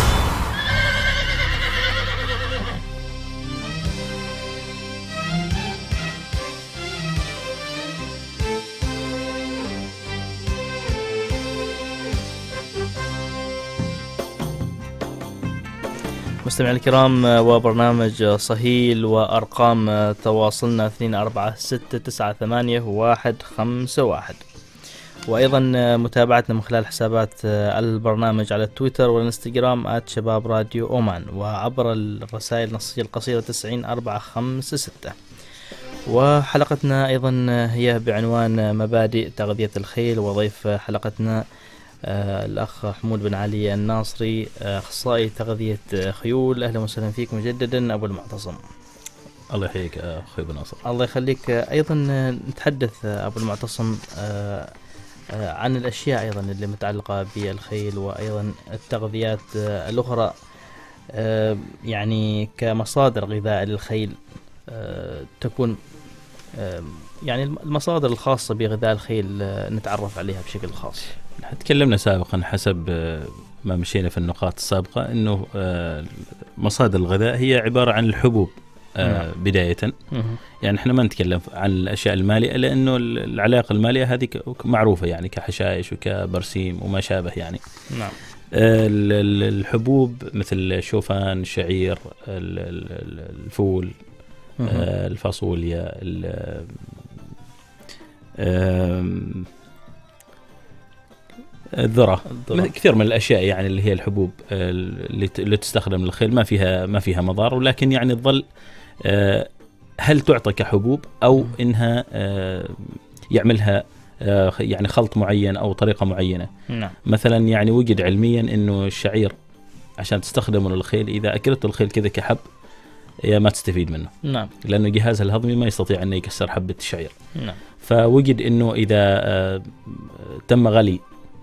مستمعي الكرام وبرنامج صهيل وأرقام تواصلنا اثنين أربعة ستة تسعة ثمانية واحد خمسة واحد وأيضا متابعتنا من خلال حسابات البرنامج على التويتر والانستغرام آت شباب راديو أومان وعبر الرسائل النصية القصيرة تسعين أربعة خمسة ستة. وحلقتنا أيضا هي بعنوان مبادئ تغذية الخيل وضيف حلقتنا آه الأخ حمود بن علي الناصري أخصائي تغذية خيول. أهلا وسهلا فيك مجددا أبو المعتصم. الله يحييك أخي بن ناصر. الله يخليك. أيضا نتحدث أبو المعتصم آه آه عن الأشياء أيضا اللي متعلقة بالخيل وأيضا التغذيات آه الأخرى آه يعني كمصادر غذاء للخيل آه تكون آه يعني المصادر الخاصة بغذاء الخيل آه نتعرف عليها بشكل خاص. تكلمنا سابقا حسب ما مشينا في النقاط السابقة أنه مصادر الغذاء هي عبارة عن الحبوب بداية. يعني احنا ما نتكلم عن الأشياء المالئة لأنه العلاقة المالئة هذه معروفة يعني كحشائش وكبرسيم وما شابه يعني. نعم. الحبوب مثل شوفان الشعير الفول الفاصوليا الذرة كثير من الأشياء يعني اللي هي الحبوب اللي تستخدم للخيل ما فيها ما فيها مضار ولكن يعني تظل هل تعطى كحبوب أو إنها يعملها يعني خلط معين أو طريقة معينة. نعم. مثلا يعني وجد علميا إنه الشعير عشان تستخدمه للخيل إذا أكلته الخيل كذا كحب يا ما تستفيد منه. نعم. لأنه جهازها الهضمي ما يستطيع أن يكسر حبة الشعير. نعم. فوجد أنه إذا تم غلي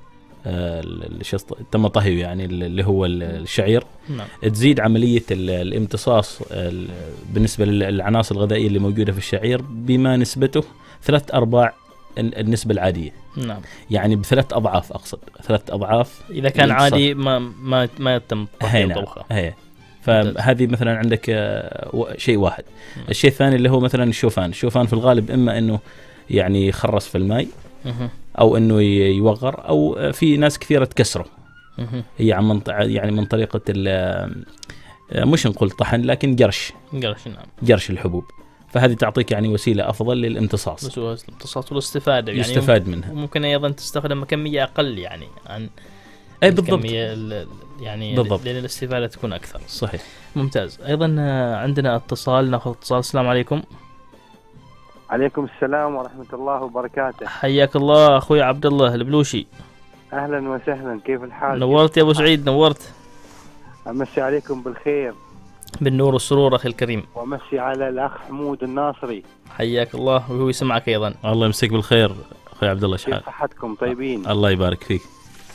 تم طهيه يعني اللي هو الشعير، نعم. تزيد عملية الامتصاص بالنسبة للعناصر الغذائية اللي موجودة في الشعير بما نسبته ثلاث أرباع النسبة العادية. نعم. يعني بثلاث أضعاف، أقصد ثلاث أضعاف إذا كان عادي ما ما ما يتم طبخه. هي فهذه مثلا عندك شيء واحد. م. الشيء الثاني اللي هو مثلا الشوفان. الشوفان في الغالب إما إنه يعني يخرس في الماء أو إنه يوغر، أو في ناس كثيرة تكسره. هي عن يعني من طريقة مش نقول طحن لكن جرش جرش نعم جرش الحبوب. فهذه تعطيك يعني وسيلة أفضل للامتصاص. بس هو الامتصاص والاستفادة يعني يستفاد منها. وممكن أيضا تستخدم كمية أقل يعني عن أي بالضبط يعني بالضبط. لأن الاستفادة تكون أكثر. صحيح. ممتاز. أيضا عندنا اتصال، نأخذ اتصال. السلام عليكم. عليكم السلام ورحمة الله وبركاته. حياك الله أخوي عبد الله البلوشي. أهلا وسهلا، كيف الحال؟ نورت يا أبو سعيد، نورت. أمسي عليكم بالخير. بالنور والسرور أخي الكريم. ومسي على الأخ حمود الناصري. حياك الله وهو يسمعك أيضا. الله يمسيك بالخير أخوي عبد الله. شحال كيف صحتكم؟ طيبين؟ الله يبارك فيك.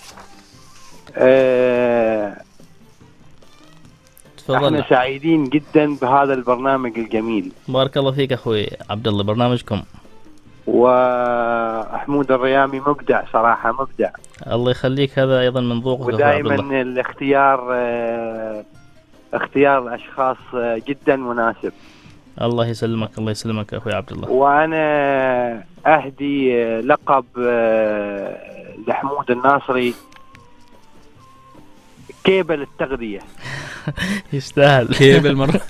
أه تفضل. احنا سعيدين جدا بهذا البرنامج الجميل. بارك الله فيك أخوي عبد الله، برنامجكم. وحمود الريامي مبدع صراحة، مبدع. الله يخليك، هذا أيضا من ذوقك. ودائما الاختيار اه اختيار الأشخاص اه جدا مناسب. الله يسلمك، الله يسلمك أخوي عبد الله. وأنا أهدي اه لقب اه لحمود الناصري كيبل التغذية. يستاهل كيبل مرة.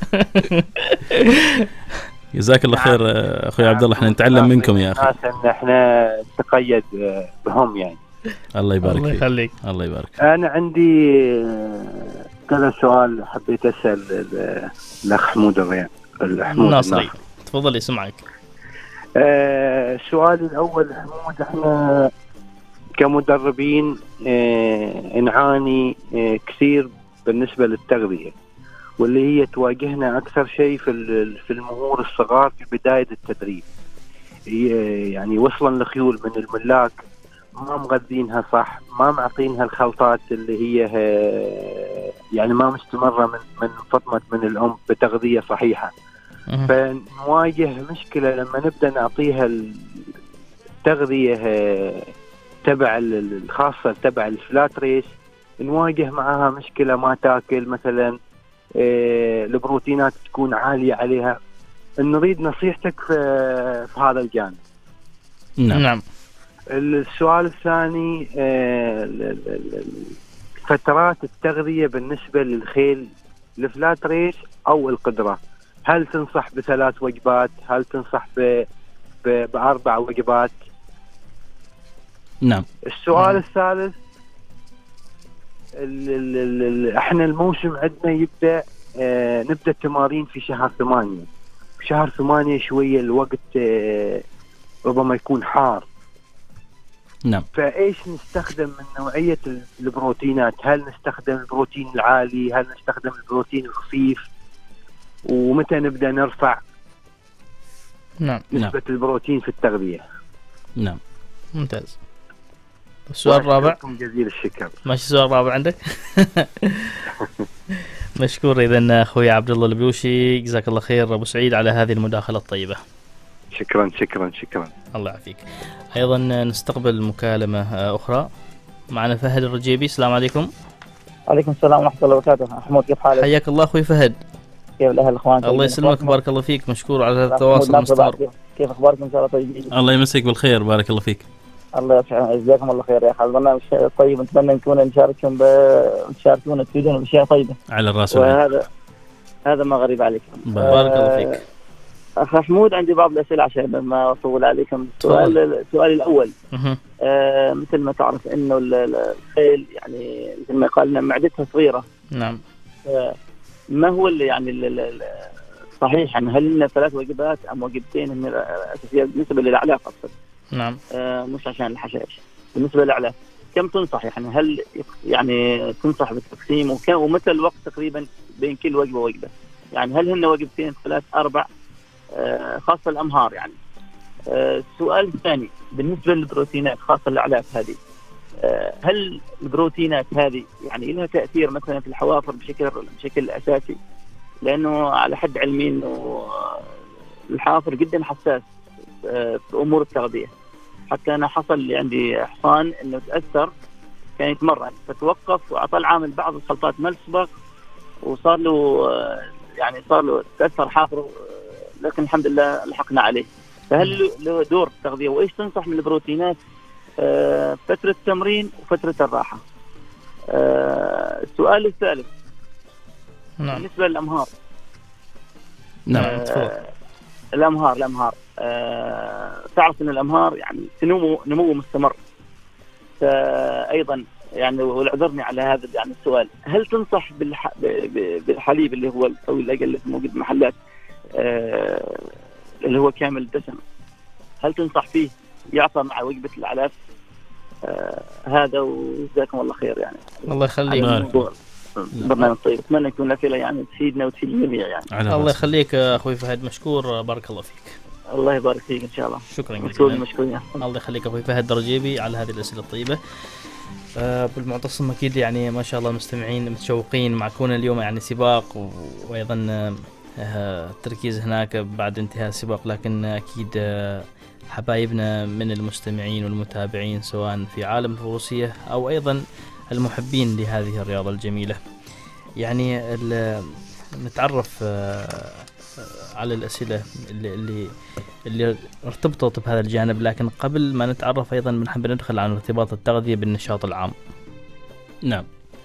جزاك الله خير أخوي عبد الله، احنا نتعلم منكم يا أخي. الناس ان احنا نتقيد بهم يعني. الله يبارك الله فيك. يخليك. الله يبارك. أنا عندي كذا سؤال حبيت أسأل الأخ حمود الريان الناصري. تفضل يسمعك. آه سؤالي الأول حمود، احنا كمدربين آه نعاني آه كثير بالنسبة للتغذية، واللي هي تواجهنا أكثر شيء في في المهور الصغار في بداية التدريب. يعني وصلا لخيول من الملاك ما مغذينها صح، ما معطينها الخلطات اللي هي يعني ما مستمرة من من فطمة من الأم بتغذية صحيحة. فنواجه مشكلة لما نبدأ نعطيها التغذية تبع الخاصة تبع الفلات ريس، نواجه معها مشكلة ما تاكل مثلا، البروتينات تكون عالية عليها. نريد نصيحتك في, في هذا الجانب. نعم. نعم. السؤال الثاني، فترات التغذية بالنسبة للخيل الفلات ريس أو القدرة، هل تنصح بثلاث وجبات؟ هل تنصح ب بأربع وجبات؟ نعم. السؤال نعم. الثالث، ال ال ال احنا الموسم عندنا يبدأ اه نبدأ التمارين في شهر ثمانية. في شهر ثمانية شوية الوقت اه ربما يكون حار. نعم. فايش نستخدم من نوعية البروتينات؟ هل نستخدم البروتين العالي؟ هل نستخدم البروتين الخفيف؟ ومتى نبدأ نرفع نعم. نسبة نعم. البروتين في التغذية؟ نعم. ممتاز. السؤال الرابع. جزيل الشكر. ماشي، السؤال الرابع عندك. مشكور إذن أخوي عبد الله البلوشي، جزاك الله خير أبو سعيد على هذه المداخلة الطيبة. شكرا شكرا شكرا. الله يعافيك. أيضا نستقبل مكالمة أخرى، معنا فهد الرجيبي. السلام عليكم. عليكم السلام ورحمة الله وبركاته. حمود كيف حالك؟ حياك الله أخوي فهد. كيف الأهل الأخوان؟ الله يسلمك، بارك الله فيك، مشكور على هذا التواصل المستمر. كيف أخباركم إن شاء الله طيبين؟ الله يمسك بالخير، بارك الله فيك. الله يجزاكم الله خير يا أخي. البرنامج طيب، نتمنى نكون نشارككم ب... نشاركونا تفيدونا بأشياء طيبة. على الرأس وهذا هذا ما غريب عليكم. بارك الله فيك. أخ حمود، عندي بعض الأسئلة عشان ما أطول عليكم. السؤال السؤال الأول، آه مثل ما تعرف إنه الخيل يعني مثل ما قالنا معدتها صغيرة. نعم. آه ما هو اللي يعني الصحيح يعني، هل لنا ثلاث وجبات أم وجبتين من الأساسية بالنسبة للأعلاف أقصد؟ نعم. آه مش عشان الحشائش. بالنسبة للأعلاف كم تنصح يعني؟ هل يعني تنصح بالتقسيم وكم ومتى الوقت تقريبا بين كل وجبة ووجبة؟ يعني هل هن وجبتين ثلاث أربع آه خاصة الأمهار يعني. آه السؤال الثاني بالنسبة للبروتينات خاصة الأعلاف هذه، آه هل البروتينات هذه يعني لها تأثير مثلا في الحوافر بشكل بشكل أساسي؟ لأنه على حد علمي إنه الحافر جدا حساس آه في أمور التغذية. حتى أنا حصل لي عندي حصان إنه تأثر كان يتمرن فتوقف وأعطى العامل بعض الخلطات ملح سباق وصار له يعني صار له تأثر حافره، لكن الحمد لله لحقنا عليه. فهل له دور التغذية؟ وإيش تنصح من البروتينات آه فترة التمرين وفترة الراحة؟ آه السؤال الثالث نعم. بالنسبة للأمهار. نعم آه الأمهار الأمهار آه تعرف أن الأمهار يعني نمو نمو مستمر. أيضا يعني واعذرني على هذا يعني السؤال، هل تنصح بالح... بالحليب اللي هو القوي الأقل اللي موجود بمحلات آه اللي هو كامل الدسم، هل تنصح فيه يعطى مع وجبة الأعلاف؟ آه هذا وجزاكم الله خير يعني. الله يخليك. برنامج طيب، أتمنى يكون أسئلة يعني تفيدنا وتفيد الجميع يعني. الله يخليك أخوي فهد، مشكور، بارك الله فيك. الله يبارك فيك إن شاء الله. شكرا جزيلا. مشكورين. الله يخليك أخوي فهد درجيبي على هذه الأسئلة الطيبة. أه بالمعتصم أكيد يعني ما شاء الله مستمعين متشوقين مع كون اليوم يعني سباق، وأيضا أه التركيز هناك بعد انتهاء السباق، لكن أكيد أه حبايبنا من المستمعين والمتابعين سواء في عالم الفروسية أو أيضا المحبين لهذه الرياضة الجميلة. يعني نتعرف أه على الأسئلة اللي اللي اللي ارتبطت بهذا الجانب، لكن قبل ما نتعرف أيضا بنحب ندخل عن ارتباط التغذية بالنشاط العام. نعم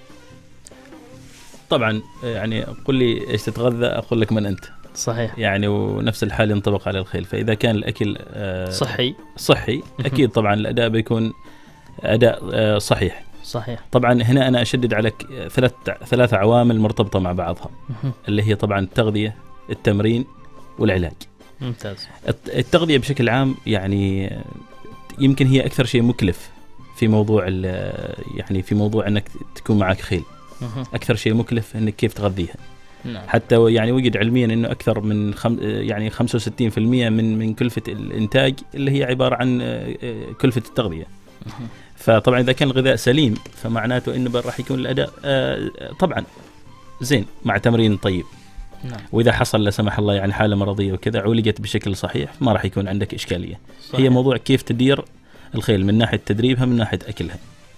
طبعا، يعني قل لي ايش تتغذى اقول لك من انت. صحيح. يعني ونفس الحال ينطبق على الخيل، فإذا كان الأكل صحي صحي أكيد طبعا الأداء بيكون أداء صحيح. صحيح. طبعا هنا أنا أشدد على ثلاث ثلاث عوامل مرتبطة مع بعضها اللي هي طبعا التغذية، التمرين، والعلاج. ممتاز. التغذية بشكل عام يعني يمكن هي أكثر شيء مكلف في موضوع يعني في موضوع أنك تكون معك خيل. أكثر شيء مكلف أنك كيف تغذيها. نعم. حتى يعني وجد علميا انه اكثر من خم يعني خمسة وستين بالمئة من من كلفة الانتاج اللي هي عبارة عن كلفة التغذية. فطبعا اذا كان الغذاء سليم فمعناته انه راح يكون الاداء طبعا زين مع تمرين طيب. نعم. واذا حصل لا سمح الله يعني حالة مرضية وكذا عولجت بشكل صحيح ما راح يكون عندك اشكالية. صحيح. هي موضوع كيف تدير الخيل من ناحية تدريبها من ناحية اكلها.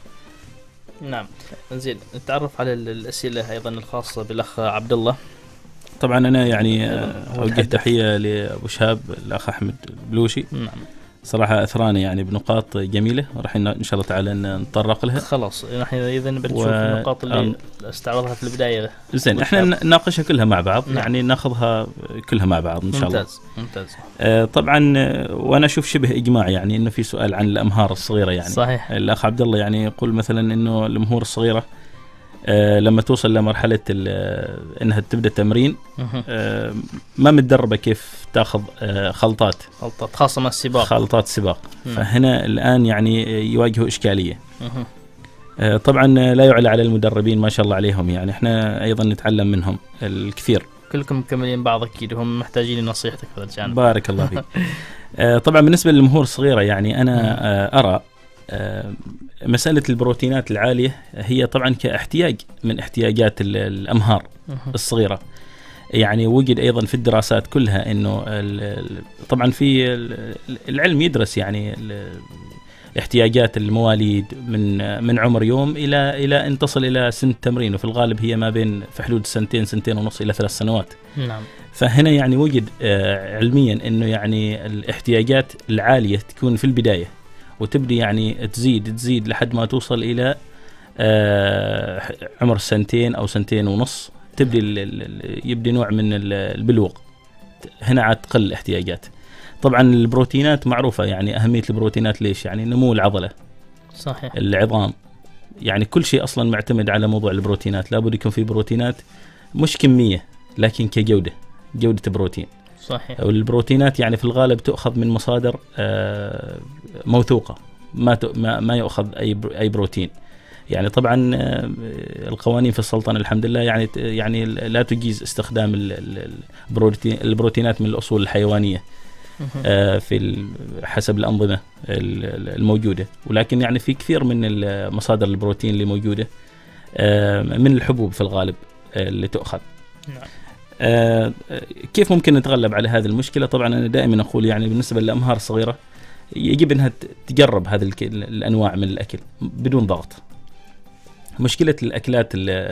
نعم. زين نتعرف على الأسئلة أيضا الخاصة بالأخ عبد الله. طبعا أنا يعني أوجه تحية لأبو شهاب الأخ أحمد البلوشي. نعم. صراحة أثراني يعني بنقاط جميلة وراح إن شاء الله تعالى نتطرق لها. خلاص نحن إذا بنشوف و... النقاط اللي استعرضها في البداية. زين إحنا نناقشها كلها مع بعض. نعم. يعني ناخذها كلها مع بعض إن شاء الله. ممتاز ممتاز. آه طبعا وأنا أشوف شبه إجماع يعني إنه في سؤال عن الأمهار الصغيرة يعني. صحيح. الأخ عبد الله يعني يقول مثلا إنه الأمهور الصغيرة آه لما توصل لمرحلة إنها تبدأ تمرين آه ما متدربة كيف تأخذ آه خلطات خلطات خاصة مع السباق خلطات السباق. فهنا الآن يعني يواجهوا إشكالية. آه طبعا لا يعلى على المدربين ما شاء الله عليهم يعني إحنا أيضا نتعلم منهم الكثير. كلكم مكملين بعض أكيد وهم محتاجين نصيحتك في هذا الجانب. بارك الله فيك. آه طبعا بالنسبة للأمهور الصغيرة يعني أنا آه أرى آه مسألة البروتينات العالية هي طبعا كاحتياج من احتياجات الأمهار الصغيرة. يعني وجد أيضا في الدراسات كلها إنه طبعا في العلم يدرس يعني احتياجات المواليد من من عمر يوم إلى إلى أن تصل إلى سن التمرين، وفي الغالب هي ما بين في حدود سنتين سنتين ونص إلى ثلاث سنوات. نعم. فهنا يعني وجد آه علميا إنه يعني الاحتياجات العالية تكون في البداية وتبدي يعني تزيد تزيد لحد ما توصل إلى آه عمر سنتين أو سنتين ونص تبدي يبدي نوع من البلوغ. هنا عاد تقل الاحتياجات. طبعا البروتينات معروفة يعني أهمية البروتينات ليش يعني نمو العضلة. صحيح. العظام يعني كل شيء أصلا معتمد على موضوع البروتينات. لابد يكون في بروتينات مش كمية لكن كجودة جودة بروتين. صحيح. والبروتينات يعني في الغالب تأخذ من مصادر موثوقة ما ما ما يأخذ أي أي بروتين. يعني طبعا القوانين في السلطنة الحمد لله يعني يعني لا تجيز استخدام البروتين البروتينات من الأصول الحيوانية في حسب الأنظمة الموجودة، ولكن يعني في كثير من مصادر البروتين اللي موجودة من الحبوب في الغالب اللي تؤخذ. نعم. كيف ممكن نتغلب على هذه المشكلة؟ طبعا أنا دائما أقول يعني بالنسبة للأمهار الصغيرة يجب أنها تجرب هذه الأنواع من الأكل بدون ضغط. مشكلة الأكلات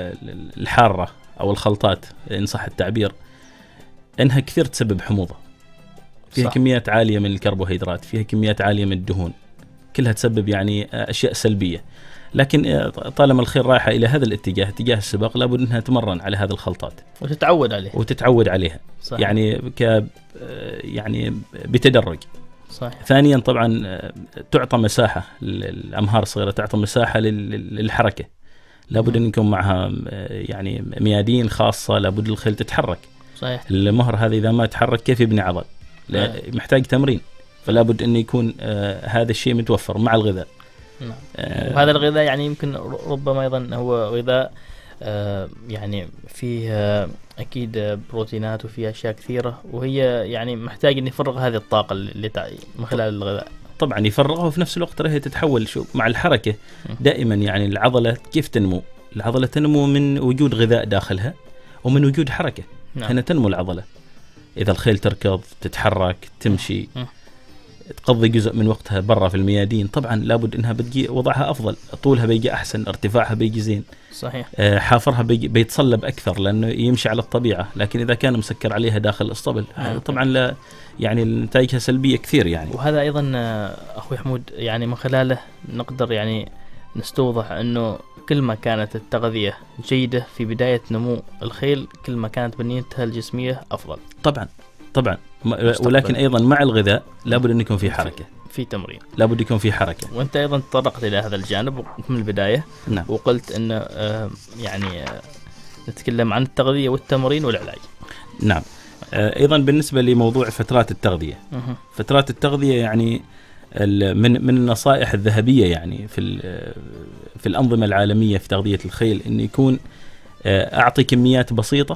الحارة أو الخلطات إن صح التعبير أنها كثير تسبب حموضة، فيها صح. كميات عالية من الكربوهيدرات، فيها كميات عالية من الدهون، كلها تسبب يعني أشياء سلبية. لكن طالما الخير رايحة إلى هذا الاتجاه، اتجاه السباق، لابد أنها تمرن على هذه الخلطات وتتعود عليها وتتعود عليها صحيح. يعني ك يعني بتدرج. صحيح. ثانيا طبعا تعطى مساحة للأمهار الصغيرة، تعطى مساحة للحركة، لابد أن يكون معها يعني ميادين خاصة، لابد الخيل تتحرك. صحيح. المهر هذا إذا ما تحرك كيف يبني عضل؟ محتاج تمرين، فلا بد أن يكون آه هذا الشيء متوفر مع الغذاء. نعم. آه وهذا الغذاء يعني يمكن ربما أيضا هو غذاء آه يعني فيه آه أكيد بروتينات وفيه أشياء كثيرة، وهي يعني محتاج أن يفرغ هذه الطاقة اللي من خلال الغذاء. طبعا يفرغها، وفي نفس الوقت هي تتحول شو مع الحركة دائما. يعني العضلة كيف تنمو؟ العضلة تنمو من وجود غذاء داخلها ومن وجود حركة. نعم. هنا تنمو العضلة. إذا الخيل تركض، تتحرك، تمشي، م. تقضي جزء من وقتها برا في الميادين، طبعا لابد إنها بتجي وضعها أفضل، طولها بيجي أحسن، ارتفاعها بيجي زين. صحيح. آه حافرها بيجي بيتصلب أكثر لأنه يمشي على الطبيعة. لكن إذا كان مسكر عليها داخل الاسطبل آه طبعا لا يعني نتائجها سلبية كثير يعني. وهذا أيضا أخوي حمود يعني من خلاله نقدر يعني نستوضح أنه كل ما كانت التغذية جيدة في بداية نمو الخيل، كل ما كانت بنيتها الجسمية أفضل. طبعا طبعا ولكن أيضا مع الغذاء لابد أن يكون في حركة، في تمرين، لابد يكون في حركة. وأنت أيضا تطرقت إلى هذا الجانب من البداية. نعم. وقلت أن آه يعني آه نتكلم عن التغذية والتمرين والعلاج. نعم. آه أيضا بالنسبة لموضوع فترات التغذية، مه. فترات التغذية يعني من من النصائح الذهبية يعني في في الأنظمة العالمية في تغذية الخيل إن يكون أعطي كميات بسيطة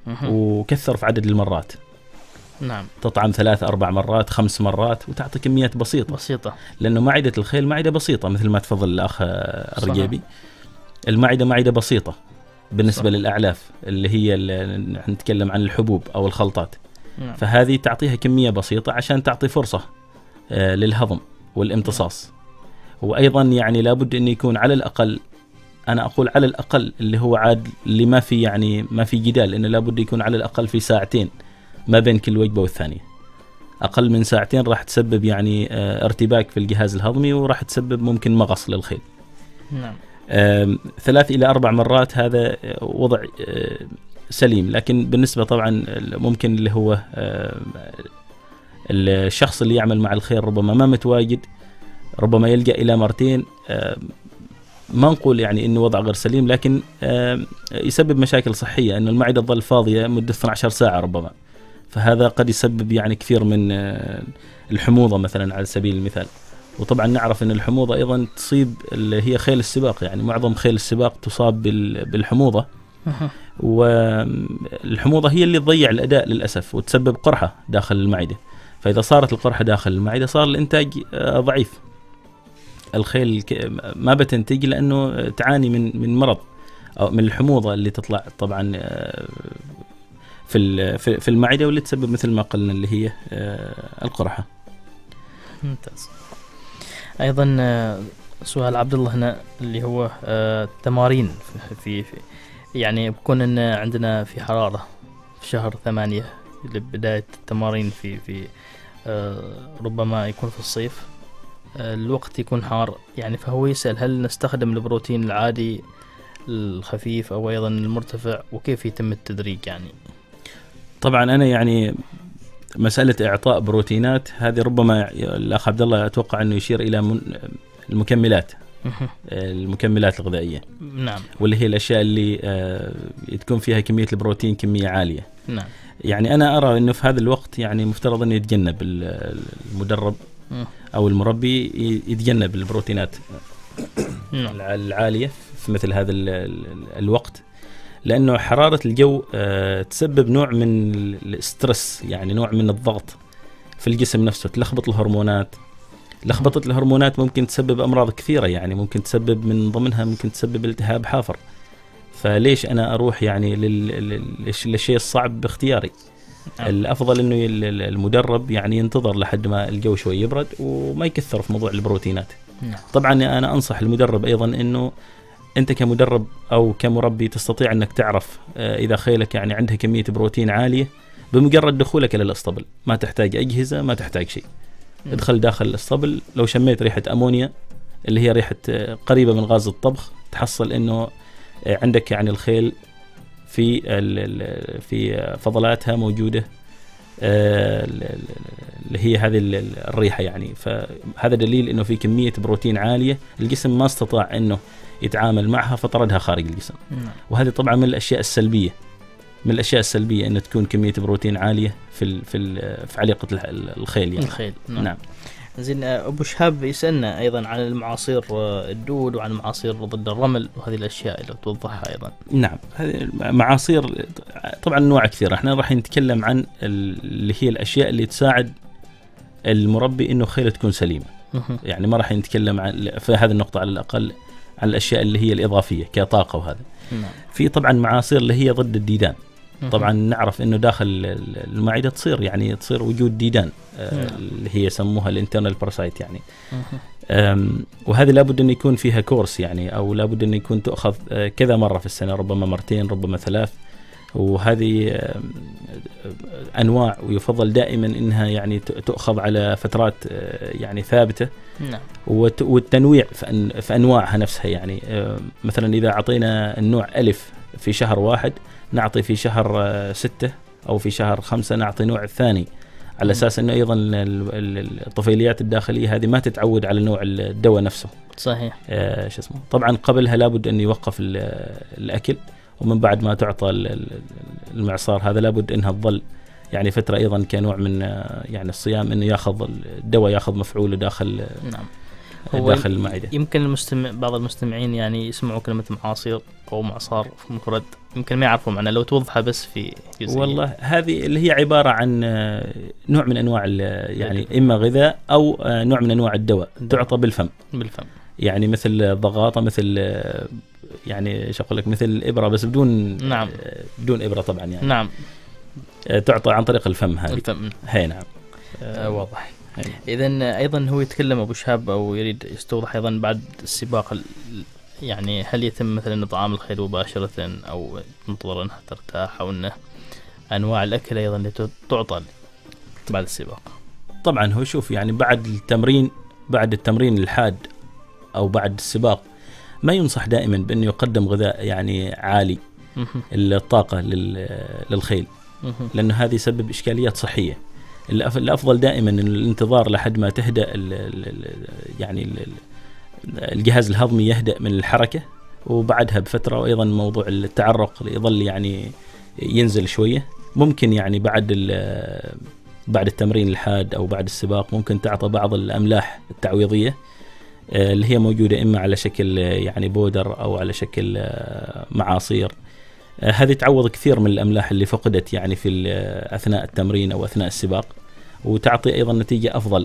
وكثر في عدد المرات. نعم. تطعم ثلاث أربع مرات خمس مرات وتعطي كميات بسيطة بسيطة لأنه معدة الخيل معدة بسيطة مثل ما تفضل الأخ الرجيبي. المعدة معدة بسيطة بالنسبة صح. للأعلاف اللي هي اللي نتكلم عن الحبوب أو الخلطات. نعم. فهذه تعطيها كمية بسيطة عشان تعطي فرصة آه للهضم والامتصاص. وأيضا يعني لابد أن يكون على الأقل، أنا أقول على الأقل اللي هو عاد اللي ما في يعني ما في جدال، إنه لابد يكون على الأقل في ساعتين ما بين كل وجبة والثانية. أقل من ساعتين راح تسبب يعني آه ارتباك في الجهاز الهضمي وراح تسبب ممكن مغص للخيل. نعم. آه ثلاث إلى أربع مرات هذا وضع آه سليم. لكن بالنسبة طبعا ممكن اللي هو آه الشخص اللي يعمل مع الخيل ربما ما متواجد، ربما يلجأ إلى مرتين. آه ما نقول يعني إنه وضع غير سليم، لكن آه يسبب مشاكل صحية، إنه المعدة تظل فاضية مدة اثنتي عشرة ساعة ربما، فهذا قد يسبب يعني كثير من آه الحموضة مثلا على سبيل المثال. وطبعا نعرف أن الحموضة أيضا تصيب اللي هي خيل السباق، يعني معظم خيل السباق تصاب بالحموضة، والحموضة هي اللي تضيع الأداء للأسف وتسبب قرحة داخل المعدة. فإذا صارت القرحة داخل المعدة صار الإنتاج آه ضعيف، الخيل ما بتنتج لأنه تعاني من من مرض أو من الحموضة اللي تطلع طبعا في في المعدة واللي تسبب مثل ما قلنا اللي هي القرحة. ممتاز. أيضا سؤال عبد الله هنا اللي هو تمارين في, في يعني بكون إن عندنا في حرارة في شهر ثمانية لبداية التمارين في في ربما يكون في الصيف الوقت يكون حار، يعني فهو يسأل هل نستخدم البروتين العادي الخفيف أو أيضا المرتفع، وكيف يتم التدريج يعني؟ طبعا أنا يعني مسألة إعطاء بروتينات هذه ربما الأخ عبد الله أتوقع أنه يشير إلى المكملات المكملات الغذائية. نعم. واللي هي الأشياء اللي تكون فيها كمية البروتين كمية عالية. نعم. يعني أنا أرى أنه في هذا الوقت يعني مفترض أن يتجنب المدرب أو المربي يتجنب البروتينات العالية في مثل هذا الوقت، لأنه حرارة الجو تسبب نوع من الاسترس، يعني نوع من الضغط في الجسم نفسه، تلخبط الهرمونات. لخبطة الهرمونات ممكن تسبب أمراض كثيرة، يعني ممكن تسبب من ضمنها ممكن تسبب التهاب حافر. فليش أنا أروح يعني للشيء الصعب باختياري؟ الأفضل إنه المدرب يعني ينتظر لحد ما الجو شوي يبرد وما يكثر في موضوع البروتينات. طبعا أنا أنصح المدرب أيضا إنه أنت كمدرب أو كمربي تستطيع أنك تعرف إذا خيلك يعني عندها كمية بروتين عالية بمجرد دخولك إلى الأسطبل، ما تحتاج أجهزة، ما تحتاج شيء. ادخل داخل الأسطبل، لو شميت ريحة أمونيا اللي هي ريحة قريبة من غاز الطبخ، تحصل إنه عندك يعني الخيل في في فضلاتها موجودة اللي هي هذه الريحة يعني. فهذا دليل إنه في كمية بروتين عالية الجسم ما استطاع إنه يتعامل معها فطردها خارج الجسم. وهذه طبعا من الأشياء السلبية، من الأشياء السلبية إن تكون كمية بروتين عالية في في في عليقة الخيل يعني. الخيل نعم. نعم. زين أبو شهاب يسألنا أيضا عن المعاصير الدود وعن المعاصير ضد الرمل وهذه الأشياء اللي توضحها أيضا. نعم، هذه معاصير طبعا أنواع كثيرة. احنا راح نتكلم عن اللي هي الأشياء اللي تساعد المربي إنه خيله تكون سليمة. يعني ما راح نتكلم عن في هذه النقطة على الأقل عن الأشياء اللي هي الإضافية كطاقة وهذا. نعم. في طبعا معاصير اللي هي ضد الديدان. طبعا نعرف انه داخل المعدة تصير يعني تصير وجود ديدان اللي هي يسموها الانترنال باراسايت يعني. وهذه لابد ان يكون فيها كورس يعني، او لابد ان يكون تؤخذ كذا مرة في السنة، ربما مرتين ربما ثلاث. وهذه انواع ويفضل دائما انها يعني تؤخذ على فترات يعني ثابتة. نعم. والتنويع في انواعها نفسها يعني. مثلا اذا اعطينا النوع الف في شهر واحد، نعطي في شهر ستة أو في شهر خمسة نعطي نوع الثاني، على أساس أنه أيضا الطفيليات الداخلية هذه ما تتعود على نوع الدواء نفسه. صحيح. آه شو اسمه. طبعا قبلها لابد أن يوقف الأكل، ومن بعد ما تعطى المعصار هذا لابد أنها تظل يعني فترة أيضا كنوع من يعني الصيام، أنه يأخذ الدواء يأخذ مفعوله داخل. نعم. داخل المعدة. يمكن المستمع بعض المستمعين يعني يسمعوا كلمة معاصير أو معصار مفرد يمكن ما يعرفوا معناه، لو توضحها بس في جزئية. والله هذه اللي هي عبارة عن نوع من أنواع يعني إما غذاء أو نوع من أنواع الدواء تعطى بالفم. بالفم. يعني مثل ضغاطة، مثل يعني إيش أقول لك، مثل إبرة بس بدون. نعم. بدون إبرة طبعا يعني. نعم. تعطى عن طريق الفم هذه. الفم. هي نعم. آه واضح. إذن أيضا هو يتكلم أبو شهاب أو يريد يستوضح أيضا بعد السباق يعني هل يتم مثلا إطعام الخيل مباشرة أو تنتظر أنها ترتاح، أو أنه أنواع الأكل أيضا اللي تعطى بعد السباق؟ طبعا هو شوف يعني بعد التمرين بعد التمرين الحاد أو بعد السباق ما ينصح دائما بأنه يقدم غذاء يعني عالي الطاقة للخيل، لأنه هذه يسبب إشكاليات صحية. الأفضل دائما الانتظار لحد ما تهدأ ال ال يعني ال الجهاز الهضمي يهدأ من الحركة، وبعدها بفترة. وأيضا موضوع التعرق يظل يعني ينزل شوية. ممكن يعني بعد بعد التمرين الحاد أو بعد السباق ممكن تعطى بعض الأملاح التعويضية اللي هي موجودة إما على شكل يعني بودر أو على شكل معاصير. هذه تعوض كثير من الأملاح اللي فقدت يعني في أثناء التمرين أو أثناء السباق، وتعطي أيضا نتيجة أفضل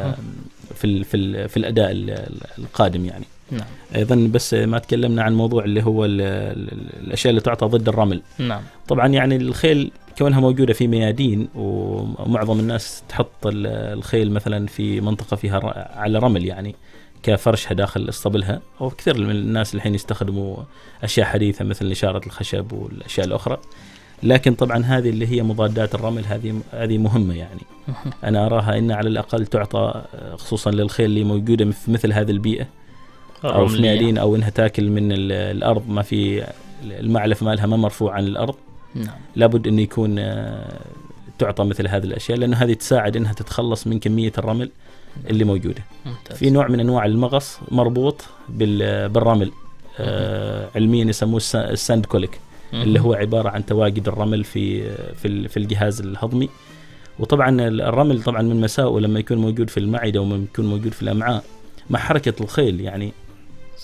في في في الأداء القادم يعني. نعم. أيضا بس ما تكلمنا عن موضوع اللي هو الأشياء اللي تعطى ضد الرمل. نعم. طبعا يعني الخيل كونها موجودة في ميادين، ومعظم الناس تحط الخيل مثلا في منطقة فيها على رمل يعني كفرشها داخل اسطبلها، وكثير من الناس الحين يستخدموا أشياء حديثة مثل نشارة الخشب والأشياء الأخرى. لكن طبعا هذه اللي هي مضادات الرمل هذه هذه مهمة يعني. أنا أراها إن على الأقل تعطى خصوصا للخيل اللي موجودة في مثل هذه البيئة أو في ميادين، أو إنها تاكل من الأرض، ما في المعلف مالها ما مرفوع عن الأرض. نعم. لابد أن يكون تعطى مثل هذه الأشياء، لأن هذه تساعد إنها تتخلص من كمية الرمل اللي موجودة. ممتاز. في نوع من أنواع المغص مربوط بالرمل، آه علميا يسموه الساند كوليك، اللي هو عبارة عن تواجد الرمل في في في الجهاز الهضمي. وطبعا الرمل طبعا من مساوئه لما يكون موجود في المعدة وما يكون موجود في الأمعاء مع حركة الخيل يعني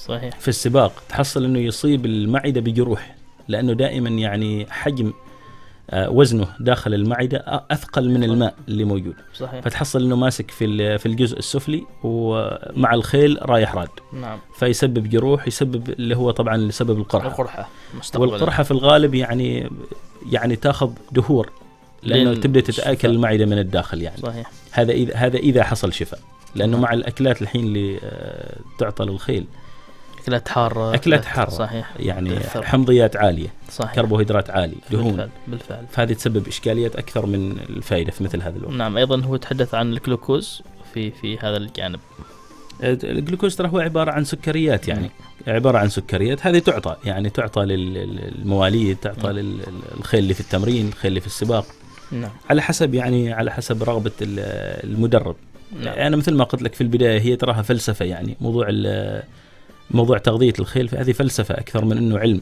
صحيح. في السباق تحصل أنه يصيب المعدة بجروح، لأنه دائما يعني حجم وزنه داخل المعدة أثقل من الماء اللي موجود. صحيح. فتحصل أنه ماسك في في الجزء السفلي ومع الخيل رايح راد. نعم. فيسبب جروح، يسبب اللي هو طبعا لسبب القرحة. القرحة والقرحة في الغالب يعني يعني تاخذ دهور، لأنه تبدأ تتآكل المعدة من الداخل يعني. صحيح. هذا إذا هذا إذا حصل شفاء، لأنه مع الأكلات الحين اللي تعطى للخيل أكلات حارة، أكلات حارة صحيح، يعني بالفعل. حمضيات عالية، صحيح. كربوهيدرات عالي، دهون، بالفعل. بالفعل. فهذه تسبب إشكاليات أكثر من الفائدة في مثل هذا الوقت. نعم. أيضا هو تحدث عن الجلوكوز في في هذا الجانب. الجلوكوز ترى هو عبارة عن سكريات، يعني م. عبارة عن سكريات، هذه تعطى يعني تعطى للمواليد، تعطى للخيل اللي في التمرين، الخيل اللي في السباق. نعم. على حسب يعني على حسب رغبة المدرب. نعم. أنا مثل ما قلت لك في البداية، هي تراها فلسفة، يعني موضوع موضوع تغذية الخيل هذه فلسفة أكثر من أنه علم.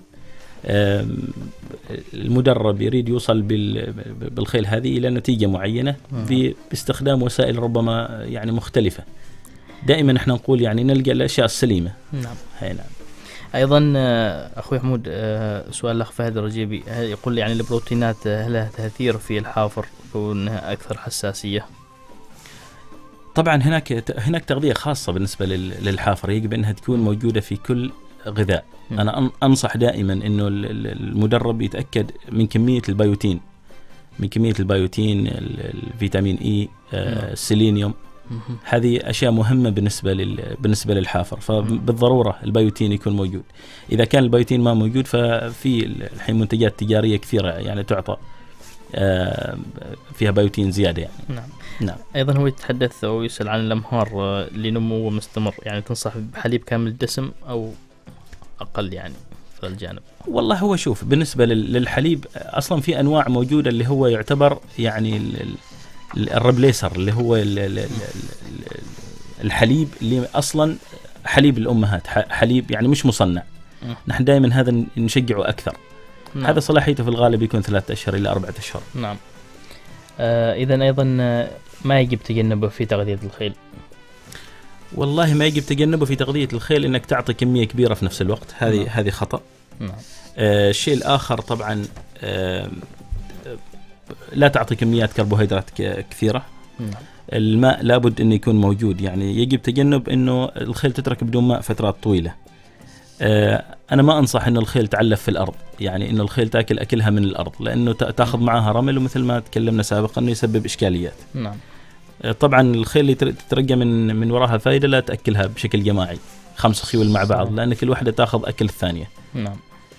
المدرب يريد يوصل بالخيل هذه إلى نتيجة معينة باستخدام وسائل ربما يعني مختلفة. دائما احنا نقول يعني نلقى الأشياء السليمة. نعم. هاي نعم. أيضا أخوي حمود، سؤال الأخ فهد الرجيبي يقول يعني البروتينات هل لها تأثير في الحافر وأنها أكثر حساسية؟ طبعا هناك هناك تغذية خاصة بالنسبة للحافر، يجب أنها تكون موجودة في كل غذاء. م. أنا أنصح دائما أنه المدرب يتأكد من كمية البيوتين، من كمية البيوتين، الفيتامين إي، السيلينيوم. هذه أشياء مهمة بالنسبة لل بالنسبة للحافر، فبالضرورة البيوتين يكون موجود. إذا كان البيوتين ما موجود، ففي الحين منتجات تجارية كثيرة يعني تعطى فيها بيوتين زيادة يعني. نعم. نعم. أيضا هو يتحدث أو يسأل عن الأمهار لنمو مستمر، يعني تنصح بحليب كامل الدسم أو أقل يعني في الجانب؟ والله هو شوف، بالنسبة للحليب أصلا في أنواع موجودة اللي هو يعتبر يعني الربليسر، اللي هو الحليب اللي أصلا حليب الأمهات، حليب يعني مش مصنع. م. نحن دائما هذا نشجعه أكثر. نعم. هذا صلاحيته في الغالب يكون ثلاثة أشهر إلى أربعة أشهر. نعم. آه إذن أيضا ما يجب تجنبه في تغذية الخيل؟ والله ما يجب تجنبه في تغذية الخيل إنك تعطي كمية كبيرة في نفس الوقت، هذه نعم. هذه خطأ. نعم. آه الشيء الآخر طبعا آه لا تعطي كميات كربوهيدرات كثيرة. نعم. الماء لابد إنه يكون موجود، يعني يجب تجنب إنه الخيل تترك بدون ماء فترات طويلة. آه أنا ما أنصح إنه الخيل تعلف في الأرض، يعني إنه الخيل تأكل أكلها من الأرض، لأنه تأخذ معها رمل، ومثل ما تكلمنا سابقا إنه يسبب إشكاليات. نعم. آه طبعا الخيل اللي تترجى من من وراها فائدة لا تأكلها بشكل جماعي، خمس خيول مع بعض، لأن كل واحدة تأخذ أكل الثانية. نعم.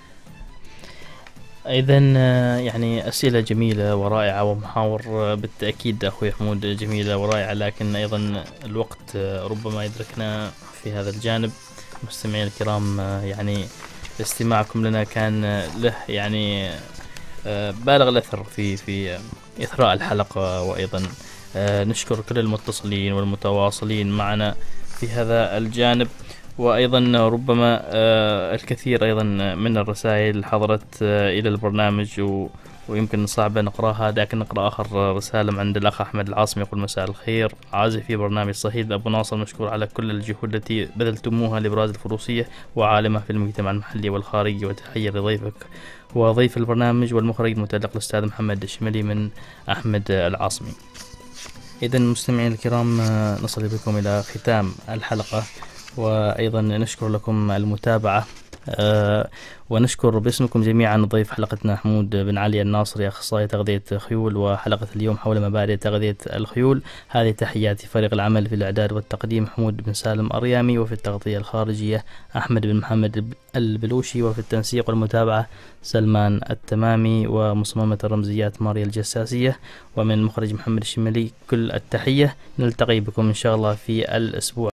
إذن يعني أسئلة جميلة ورائعة ومحاور بالتأكيد أخوي حمود جميلة ورائعة، لكن أيضا الوقت ربما يدركنا في هذا الجانب. مستمعين الكرام، يعني استماعكم لنا كان له يعني بالغ الأثر في في إثراء الحلقة، وأيضا نشكر كل المتصلين والمتواصلين معنا في هذا الجانب، وأيضا ربما الكثير أيضا من الرسائل حضرت إلى البرنامج و ويمكن صعب نقراها، لكن نقرأ آخر رسالة عند الأخ أحمد العاصمي يقول مساء الخير، عازف في برنامج صهيل أبو ناصر، مشكور على كل الجهود التي بذلتموها لإبراز الفروسية وعالمها في المجتمع المحلي والخارجي، وتحية لضيفك وضيف البرنامج والمخرج المتألق الأستاذ محمد الشملي من أحمد العاصمي. إذن مستمعين الكرام، نصل بكم إلى ختام الحلقة، وأيضا نشكر لكم المتابعة، أه ونشكر باسمكم جميعا ضيف حلقتنا حمود بن علي الناصري، أخصائي تغذية خيول، وحلقة اليوم حول مبادئ تغذية الخيول. هذه تحياتي فريق العمل في الإعداد والتقديم حمود بن سالم أريامي، وفي التغطية الخارجية أحمد بن محمد البلوشي، وفي التنسيق والمتابعة سلمان التمامي، ومصممة الرمزيات ماريا الجساسية، ومن مخرج محمد الشملي كل التحية. نلتقي بكم إن شاء الله في الأسبوع